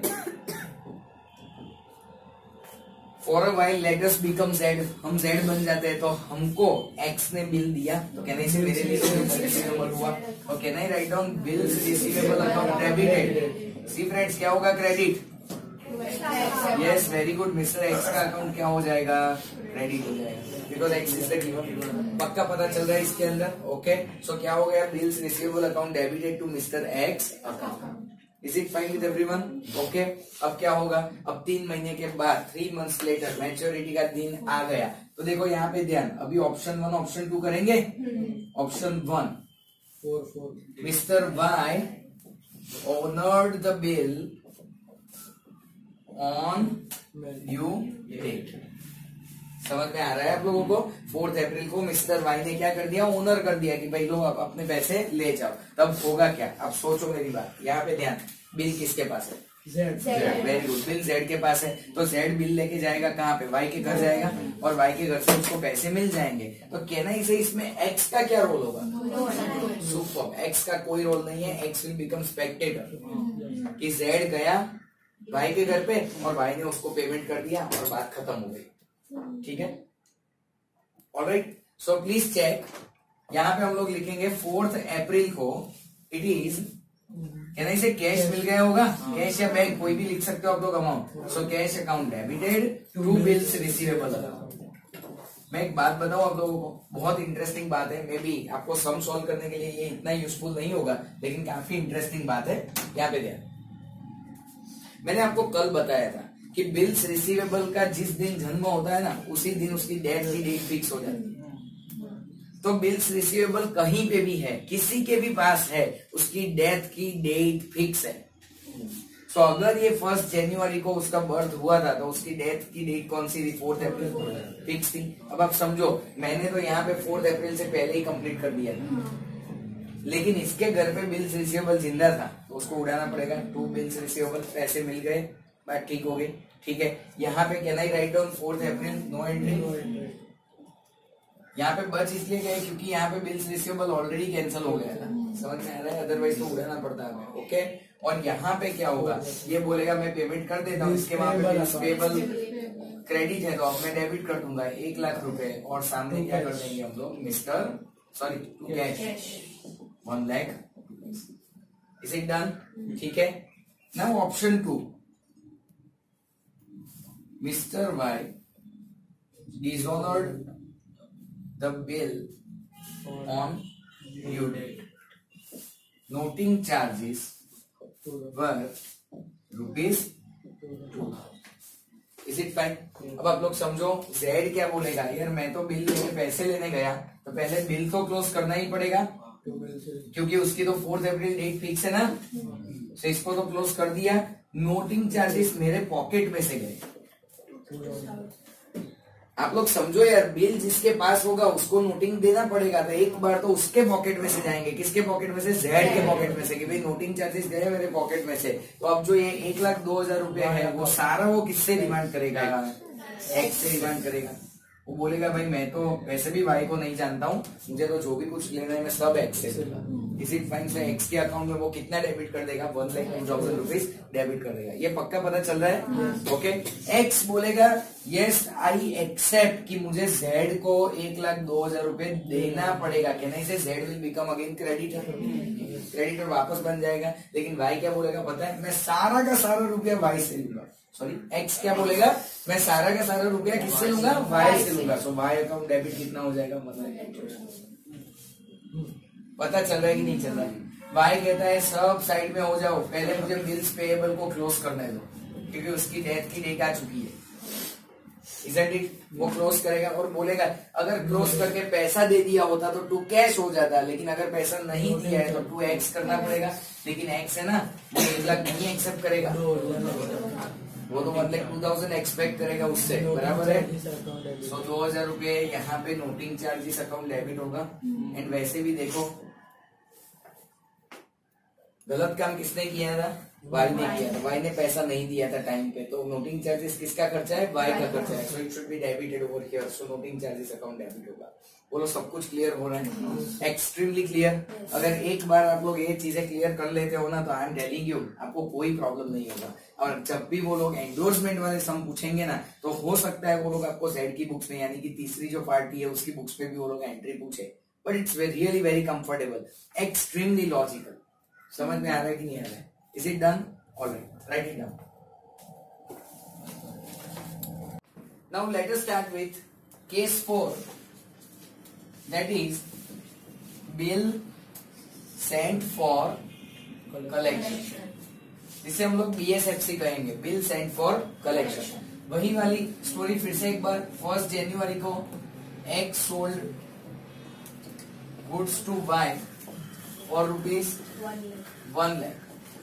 For a while let us become Z, हम जेड बन जाते हैं, तो हमको एक्स ने बिल दिया, तो कहना से मेरे लिए बिल्स रिसीवेबल हुआ, और कहना ही write down bills receivable account debited. See friends, क्या होगा? Credit. Yes, very good, mister X का अकाउंट क्या हो जाएगा? क्रेडिट हो जाएगा, because X is the given. पक्का पता चल रहा है इसके अंदर? ओके, सो क्या हो गया? Bills receivable account debited to mister X account. Is it fine with everyone? Okay, अब क्या होगा? अब 3 महीने के बाद, 3 मंथ्स लेटर, मैच्योरिटी का दिन आ गया। तो देखो यहाँ पे ध्यान, अभी ऑप्शन 1 ऑप्शन 2 करेंगे। Option 1, mister Y honoured the bill on due date. समझ में आ रहा है आप लोगों को? 4 अप्रैल को मिस्टर वाई ने क्या कर दिया? ओनर कर दिया कि भाई लो आप अपने पैसे ले जाओ। तब होगा क्या? अब सोचो मेरी बात, यहाँ पे ध्यान, बिल किसके पास है? Z. Very good, bill Z के पास है, तो जेड बिल लेके जाएगा कहाँ पे? वाई के घर जाएगा, और वाई के घर से उसको पैसे मिल जाएंगे। तो कहना ही से इसमें एक्स का क्या रोल होगा? सुपर, एक्स का कोई रोल नहीं है, एक्स विल बिकम स्पेक्टेटर, कि जेड गया वाई के घर पे और वाई ने उसको पेमेंट कर दिया और बात खत्म हो गई, ठीक है। ऑलराइट, सो प्लीज चेक, यहाँ पे हम लोग लिखेंगे 4 अप्रैल को इट इज, कहना इसे कैश मिल गया होगा, कैश या बैंक कोई भी लिख सकते हो आप लोग amount. So cash account debited to bills receivable account. मैं एक बात बताऊं आप लोगों को, बहुत इंटरेस्टिंग बात है। मे बी आपको सम सॉल्व करने के लिए ये इतना यूजफुल नहीं होगा, लेकिन काफी इंटरेस्टिंग बात है। यहाँ पे ध्यान, मैंने आपको कल बताया था कि बिल्स रिसीवेबल का जिस दिन जन्म होता है ना, उसी दिन उसकी डेट की डेट फिक्स हो जाती है। तो बिल्स रिसीवेबल कहीं पे भी है, किसी के भी पास है, उसकी डेथ की डेट फिक्स है। तो अगर ये 1 जनवरी को उसका बर्थ हुआ था, तो उसकी डेथ की डेट कौन सी थी? 4 अप्रैल फिक्स थी। अब आप समझो, मैंने तो यहाँ पे 4 अप्रैल से पहले ही कंप्लीट कर दिया था, लेकिन इसके घर पे बिल्स रिसीवेबल जिंदा था, तो उसको उड़ाना पड़ेगा। 2 बिल्स रिसीवेबल, पैसे मिल गए, बात ठीक हो गई। ठीक है, यहाँ पे can I write down 4 April, no entry. यहाँ पे बच इसलिए गए क्योंकि यहाँ पे बिल्स रिसीवेबल ऑलरेडी कैंसिल हो गया था। समझ में आ रहा है? अदरवाइज तो उड़ाना पड़ता है। ओके, और यहाँ पे क्या होगा, ये बोलेगा मैं पेमेंट कर देता हूँ, इसके वहां पे बिल्स पेबल क्रेडिट है, तो अब मैं डेबिट कर दूंगा 1 लाख रुपए, और सामने क्या कर देंगे हम लोग, to cash 1 lakh. Is it done? ठीक है। Now option 2, mister Y dishonoured the bill on due date. Noting charges were ₹2,000. Is it fine? अब आप लोग समझो, Z क्या बोलेगा, यार मैं तो बिल लेने पैसे लेने गया, तो पहले बिल तो क्लोज करना ही पड़ेगा, क्योंकि उसकी तो 4 अप्रैल डेट फिक्स है ना, तो इसको तो क्लोज कर दिया। नोटिंग चार्जेस मेरे पॉकेट में से गए। आप लोग समझो यार, बिल जिसके पास होगा उसको नोटिंग देना पड़ेगा, तो एक बार तो उसके पॉकेट में से जाएंगे। किसके पॉकेट में से? जेड के पॉकेट में से, कि भाई नोटिंग चार्जेस गए मेरे पॉकेट में से। तो अब जो ये 1,02,000 रुपया है, वो सारा वो किससे डिमांड करेगा? एक्स से डिमांड करेगा। वो बोलेगा भाई मैं तो वैसे भी वाई को नहीं जानता हूँ, मुझे तो जो भी कुछ लेना है मैं सब एक्स से दूंगा। Is it fine? से एक्स के अकाउंट में वो कितना डेबिट कर देगा? 1,02,000 रुपीज डेबिट कर देगा। ये पक्का पता चल रहा है? ओके, एक्स बोलेगा यस आई एक्सेप्ट कि मुझे जेड को 1,02,000 रुपए देना पड़ेगा। कहना से Z will become again creditor, creditor वापस बन जाएगा। लेकिन वाई क्या बोलेगा पता है? मैं सारा का सारा रुपया वाई से लूंगा। सॉरी, एक्स क्या बोलेगा? मैं सारा का सारा रुपया किससे लूंगा? वाई से लूंगा। सो वाई अकाउंट डेबिट कितना हो जाएगा? पता चल रहा है कि नहीं चल रहा है? वाई कहता है सब साइड में हो जाओ, पहले मुझे बिल्स पेएबल को क्लोज करने दो, क्योंकि उसकी डेथ की डेट आ चुकी है। Isn't it? वो क्लोज करेगा और बोलेगा अगर क्लोज करके पैसा दे दिया होता तो 2 कैश हो जाता, लेकिन अगर पैसा नहीं दिया है तो 2 एक्स करना पड़ेगा। लेकिन एक्स है ना, वो 1 लाख नहीं एक्सेप्ट करेगा, वो तो मतलब 2,000 एक्सपेक्ट करेगा उससे, बराबर है। सो 2,000 रुपये यहाँ पे नोटिंग चार्जेस अकाउंट डेबिट होगा। एंड वैसे भी देखो, गलत काम किसने किया था? वाई ने किया था। वाई ने पैसा नहीं दिया था टाइम पे, तो नोटिंग चार्जेस किसका खर्चा है? वाई का खर्चा है। So it should be debited over here. So noting charges account debit होगा। बोलो सब कुछ क्लियर हो रहा है? Extremely clear. अगर एक बार आप लोग ये चीजें क्लियर कर लेते हो ना, तो आई एम टेलिंग यू आपको कोई प्रॉब्लम नहीं होगा। और जब भी वो लोग एंडोर्समेंट वाले सम पूछेंगे ना, तो हो सकता है वो लोग आपको जेड की बुक्स में, यानी कि तीसरी जो पार्टी है उसकी बुक्स में भी वो लोग एंट्री पूछे, but it's really very comfortable, extremely logical. समझ में आ रहा है कि नहीं आ रहा है? Is it done? Alright, write it down. Now let us start with case 4, that is bill sent for collection, जिसे हम लोग BSFC कहेंगे, बिल सेंट फॉर कलेक्शन। वही वाली स्टोरी फिर से एक बार। 1 जनवरी को X sold goods to Y for ₹1 lakh.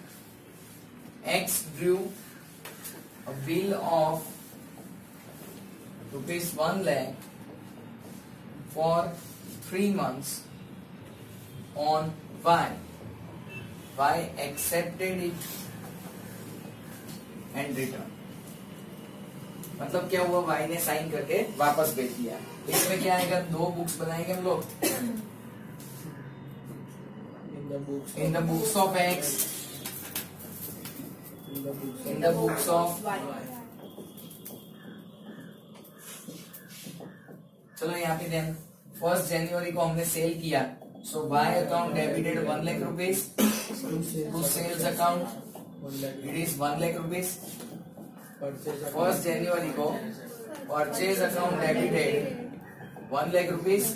X drew a bill of ₹1 lakh for 3 months on Y. Y accepted it and returned. मतलब क्या हुआ? Y ने साइन करके वापस भेज दिया। इसमें क्या आएगा? 2 बुक्स बनाएंगे हम लोग। In the books of X, in the books of Y. चलो यहाँ पे देन 1 जनवरी को हमने सेल किया, so Y account debited 1 lakh rupees to sales account, it is 1 lakh rupees. 1 जनवरी को purchase account debited 1 lakh rupees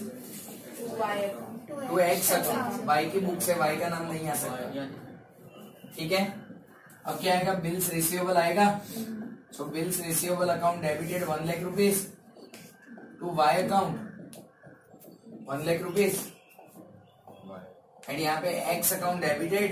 to X account, Y की बुक से वाई का नाम नहीं आ सकता, ठीक है। अब क्या आएगा, बिल्स रिसीवेबल आएगा। So bills receivable account debited 1 lakh rupees to Y account 1 lakh rupees, and यहाँ पे X account debited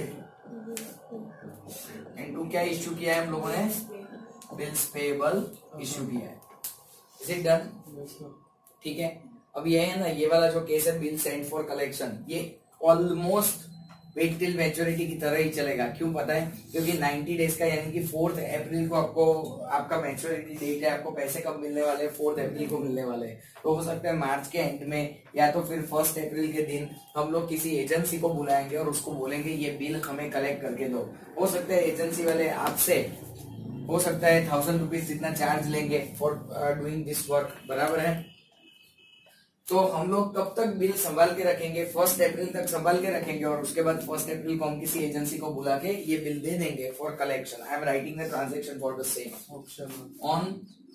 and to क्या इश्यू किया है हम लोगों ने, बिल्स पेएबल इश्यू किया है। Is it done? ठीक है। अब ये है ना, ये वाला जो केस है बिल सेंड फॉर कलेक्शन, ये ऑलमोस्ट वेट टिल मैच्योरिटी की तरह ही चलेगा। क्यों पता है? क्योंकि 90 डेज का, यानी कि 4 अप्रैल को आपको आपका मैच्योरिटी डेट है, आपको पैसे कब मिलने वाले हैं, 4 अप्रैल को मिलने वाले हैं। तो हो सकता है मार्च के एंड में या तो फिर 1 अप्रैल के दिन हम लोग किसी एजेंसी को बुलाएंगे और उसको बोलेंगे ये बिल हमें कलेक्ट करके दो। हो सकता है एजेंसी वाले आपसे, हो सकता है 1000 रुपीज जितना चार्ज लेंगे फॉर डूइंग दिस वर्क, बराबर है। तो हम लोग कब तक बिल संभाल के रखेंगे, 1 अप्रैल तक संभाल के रखेंगे, और उसके बाद 1 अप्रैल को हम किसी एजेंसी को बुला के ये बिल दे देंगे for collection. I am writing the transaction for the same. On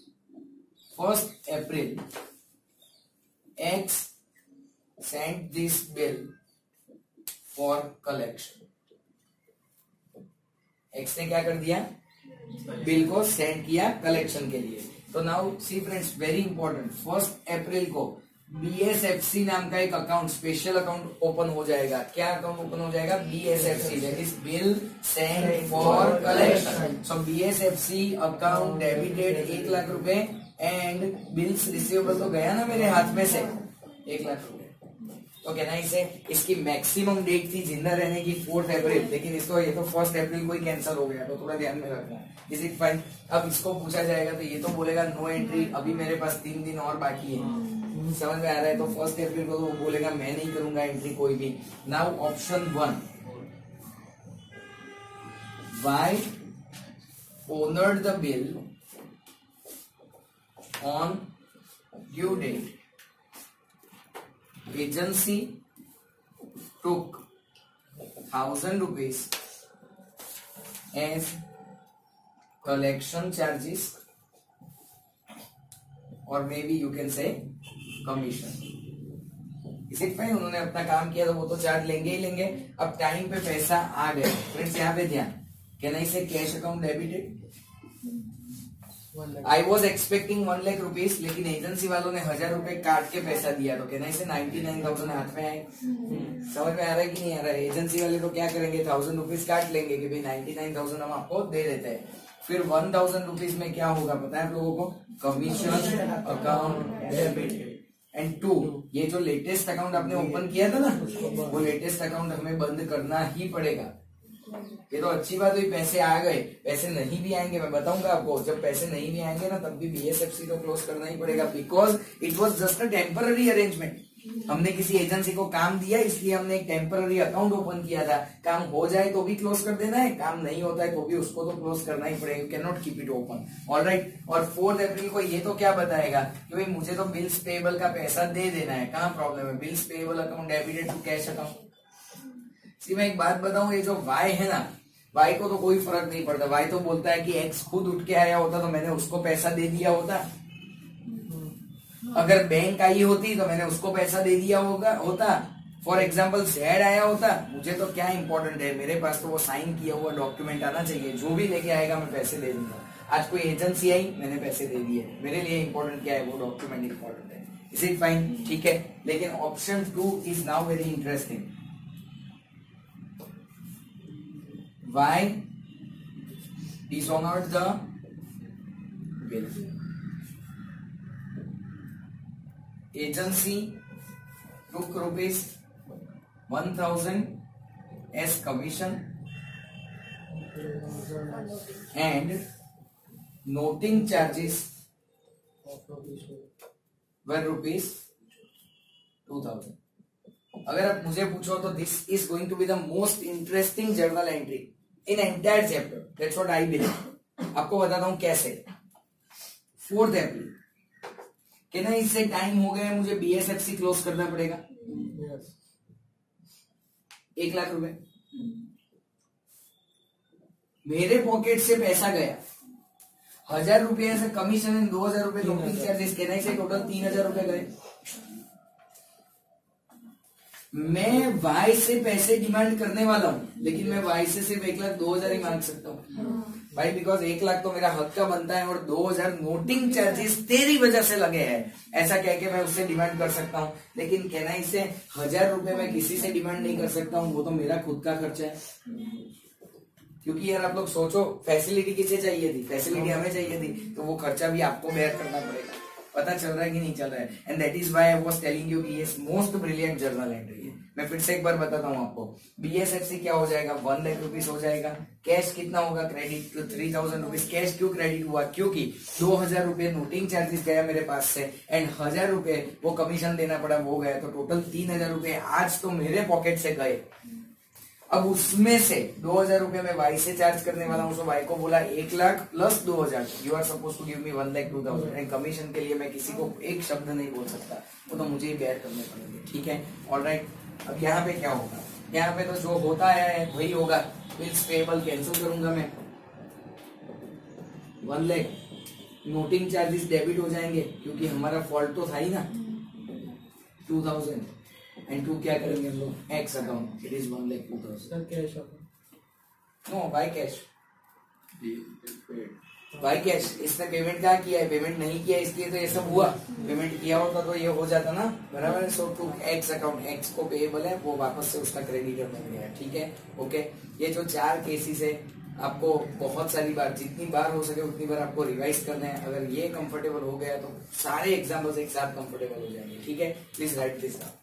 1 April X send this bill for collection. X ने क्या कर दिया, बिल को सेंड किया कलेक्शन के लिए। तो now see friends, very important, 1 अप्रैल को BSFC नाम का एक अकाउंट, स्पेशल अकाउंट ओपन हो जाएगा। क्या अकाउंट ओपन हो जाएगा? BSFC, that is bill send for collection. So BSFC account debited 1 lakh रुपए एंड बिल्स रिसीवेबल तो गया ना मेरे हाथ में से 1 लाख रुपए। तो कहना इसे, इसकी मैक्सिमम डेट थी जिंदा रहने की 4 अप्रैल, लेकिन इसको ये तो 1 अप्रैल को ही कैंसिल हो गया, तो थोड़ा ध्यान में रखना। Is it fine? अब इसको पूछा जाएगा तो ये तो बोलेगा नो एंट्री, अभी मेरे पास 3 दिन और बाकी है। समझ में आ रहा है? तो 1 अप्रैल को तो वो बोलेगा मैं नहीं करूंगा एंट्री कोई भी। Now option 1, Y honoured the bill on due date, agency took 1000 rupees as collection charges, or maybe you can say commission. Is it fine, उन्होंने अपना काम किया तो वो तो चार्ज लेंगे ही लेंगे। अब टाइम पे पैसा आ गया फ्रेंड्स, यहाँ पे ध्यान, कहना इसे cash account debited. I was expecting 1 lakh rupees, लेकिन एजेंसी वालों ने 1000 रुपए काट के पैसा दिया, तो कहना इसे 99,000 हाथ में आए। समझ में आ रहा है कि नहीं आ रहा है? एजेंसी वाले तो क्या करेंगे, 1000 रुपीज काट लेंगे कि भाई 99,000 हम आपको दे देते हैं। फिर 1000 रुपीज में क्या होगा पता है आप लोगों को? Commission account debited. एंड 2, ये जो लेटेस्ट अकाउंट आपने ओपन किया था ना, वो लेटेस्ट अकाउंट हमें बंद करना ही पड़ेगा। ये तो अच्छी बात हुई, पैसे आ गए। पैसे नहीं भी आएंगे, मैं बताऊंगा आपको, जब पैसे नहीं भी आएंगे ना तब भी BSFC को क्लोज करना ही पड़ेगा, because it was just a temporary arrangement. हमने किसी एजेंसी को काम दिया, इसलिए हमने एक टेम्पररी अकाउंट ओपन किया था। काम हो जाए तो भी क्लोज कर देना है, काम नहीं होता है तो भी उसको तो क्लोज करना ही पड़ेगा। You can not keep it open, alright. और 4 अप्रैल को ये तो क्या बताएगा कि भाई मुझे तो बिल्स पेएबल का पैसा दे देना है। कहाँ प्रॉब्लम है? Bills payable account debited to cash account. See मैं एक बात बताऊं, ये जो वाई है ना, वाई को तो कोई फर्क नहीं पड़ता। वाई तो बोलता है कि एक्स खुद उठ के आया होता तो मैंने उसको पैसा दे दिया होता। अगर बैंक आई होती तो मैंने उसको पैसा दे दिया होता। फॉर एग्जाम्पल जेड आया होता, मुझे तो क्या इंपॉर्टेंट है, मेरे पास तो वो साइन किया हुआ डॉक्यूमेंट आना चाहिए। जो भी लेके आएगा मैं पैसे दे दूंगा। आज कोई एजेंसी आई, मैंने पैसे दे दिए, मेरे लिए इंपॉर्टेंट क्या है? वो डॉक्यूमेंट इंपॉर्टेंट है। Is it fine? ठीक है। लेकिन option 2 is now very interesting. Why dishonored the bill? Agency took rupees 1,000 as commission and noting charges were rupees 2,000. अगर आप मुझे पूछो तो this is going to be the most interesting journal entry in entire chapter. That's what I believe. आपको बताता हूं कैसे। 4 अप्रैल कि ना, इससे टाइम हो गया, मुझे BSFC क्लोज करना पड़ेगा। 1 लाख रुपए मेरे पॉकेट से पैसा गया, 1000 रुपये से कमीशन एंड 2000 रुपये नोटिंग चार्जेस, कहना से टोटल 3000 रुपये गए। मैं वाई से पैसे डिमांड करने वाला हूँ, लेकिन मैं वाई से सिर्फ 1,02,000 ही मांग सकता हूँ भाई, बिकॉज 1 लाख तो मेरा हक का बनता है और 2000 नोटिंग चार्जेस तेरी वजह से लगे हैं, ऐसा कह के मैं उससे डिमांड कर सकता हूँ। लेकिन कहना इसे 1000 रुपये मैं किसी से डिमांड नहीं कर सकता हूँ, वो तो मेरा खुद का खर्चा है। क्योंकि यार आप लोग सोचो, फैसिलिटी किसे चाहिए थी? फैसिलिटी हमें चाहिए थी, तो वो खर्चा भी आपको बेयर करना पड़ेगा। पता चल रहा है कि नहीं चल रहा है? And that is why I was telling you कि ये मोस्ट ब्रिलियंट जर्नल एंट्री है। मैं फिर से एक बार बताता हूँ आपको। बीएसएफसी क्या हो जाएगा? 1 लाख रुपीज हो जाएगा। कैश कितना होगा? Credit 3000 rupees. कैश क्यों क्रेडिट हुआ? क्योंकि 2000 रुपये नोटिंग चार्जेस गया मेरे पास से एंड 1000 रुपये वो कमीशन देना पड़ा, वो गया, तो टोटल 3000 रुपये आज तो मेरे पॉकेट से गए। अब उसमें से 2000 रुपये मैं वाई से चार्ज करने वाला हूँ, तो वाई को बोला 1 lakh plus 2000, you are suppose to give me 1,02,000 and commission के लिए मैं किसी को एक शब्द नहीं बोल सकता, वो तो मुझे ही बेयर करने पड़ेंगे। ठीक है, ऑलराइट। अब यहाँ पे क्या होगा? यहाँ पे तो जो होता है वही होगा। बिल्स पेएबल कैंसिल करूंगा मैं, 1 लाख नोटिंग चार्जेस डेबिट हो जाएंगे क्योंकि हमारा फॉल्ट तो था ही ना, 2000 एंड 2 क्या करेंगे हम लोग? X account, it is 1,02,000। Cash no, by cash, by cash. इसने पेमेंट क्या किया है? पेमेंट नहीं किया, इसलिए तो ये सब हुआ। पेमेंट किया होता तो ये हो जाता ना, बराबर है। So to X account, X को पेएबल है, वो वापस से उसका क्रेडिटर बन गया। ठीक है, ओके। ये जो 4 केसेस है, आपको बहुत सारी बार, जितनी बार हो सके उतनी बार आपको रिवाइज करना है। अगर ये कंफर्टेबल हो गया तो सारे एग्जाम्पल्स एक साथ कंफर्टेबल हो जाएंगे। ठीक है, प्लीज राइट दिस डाउन।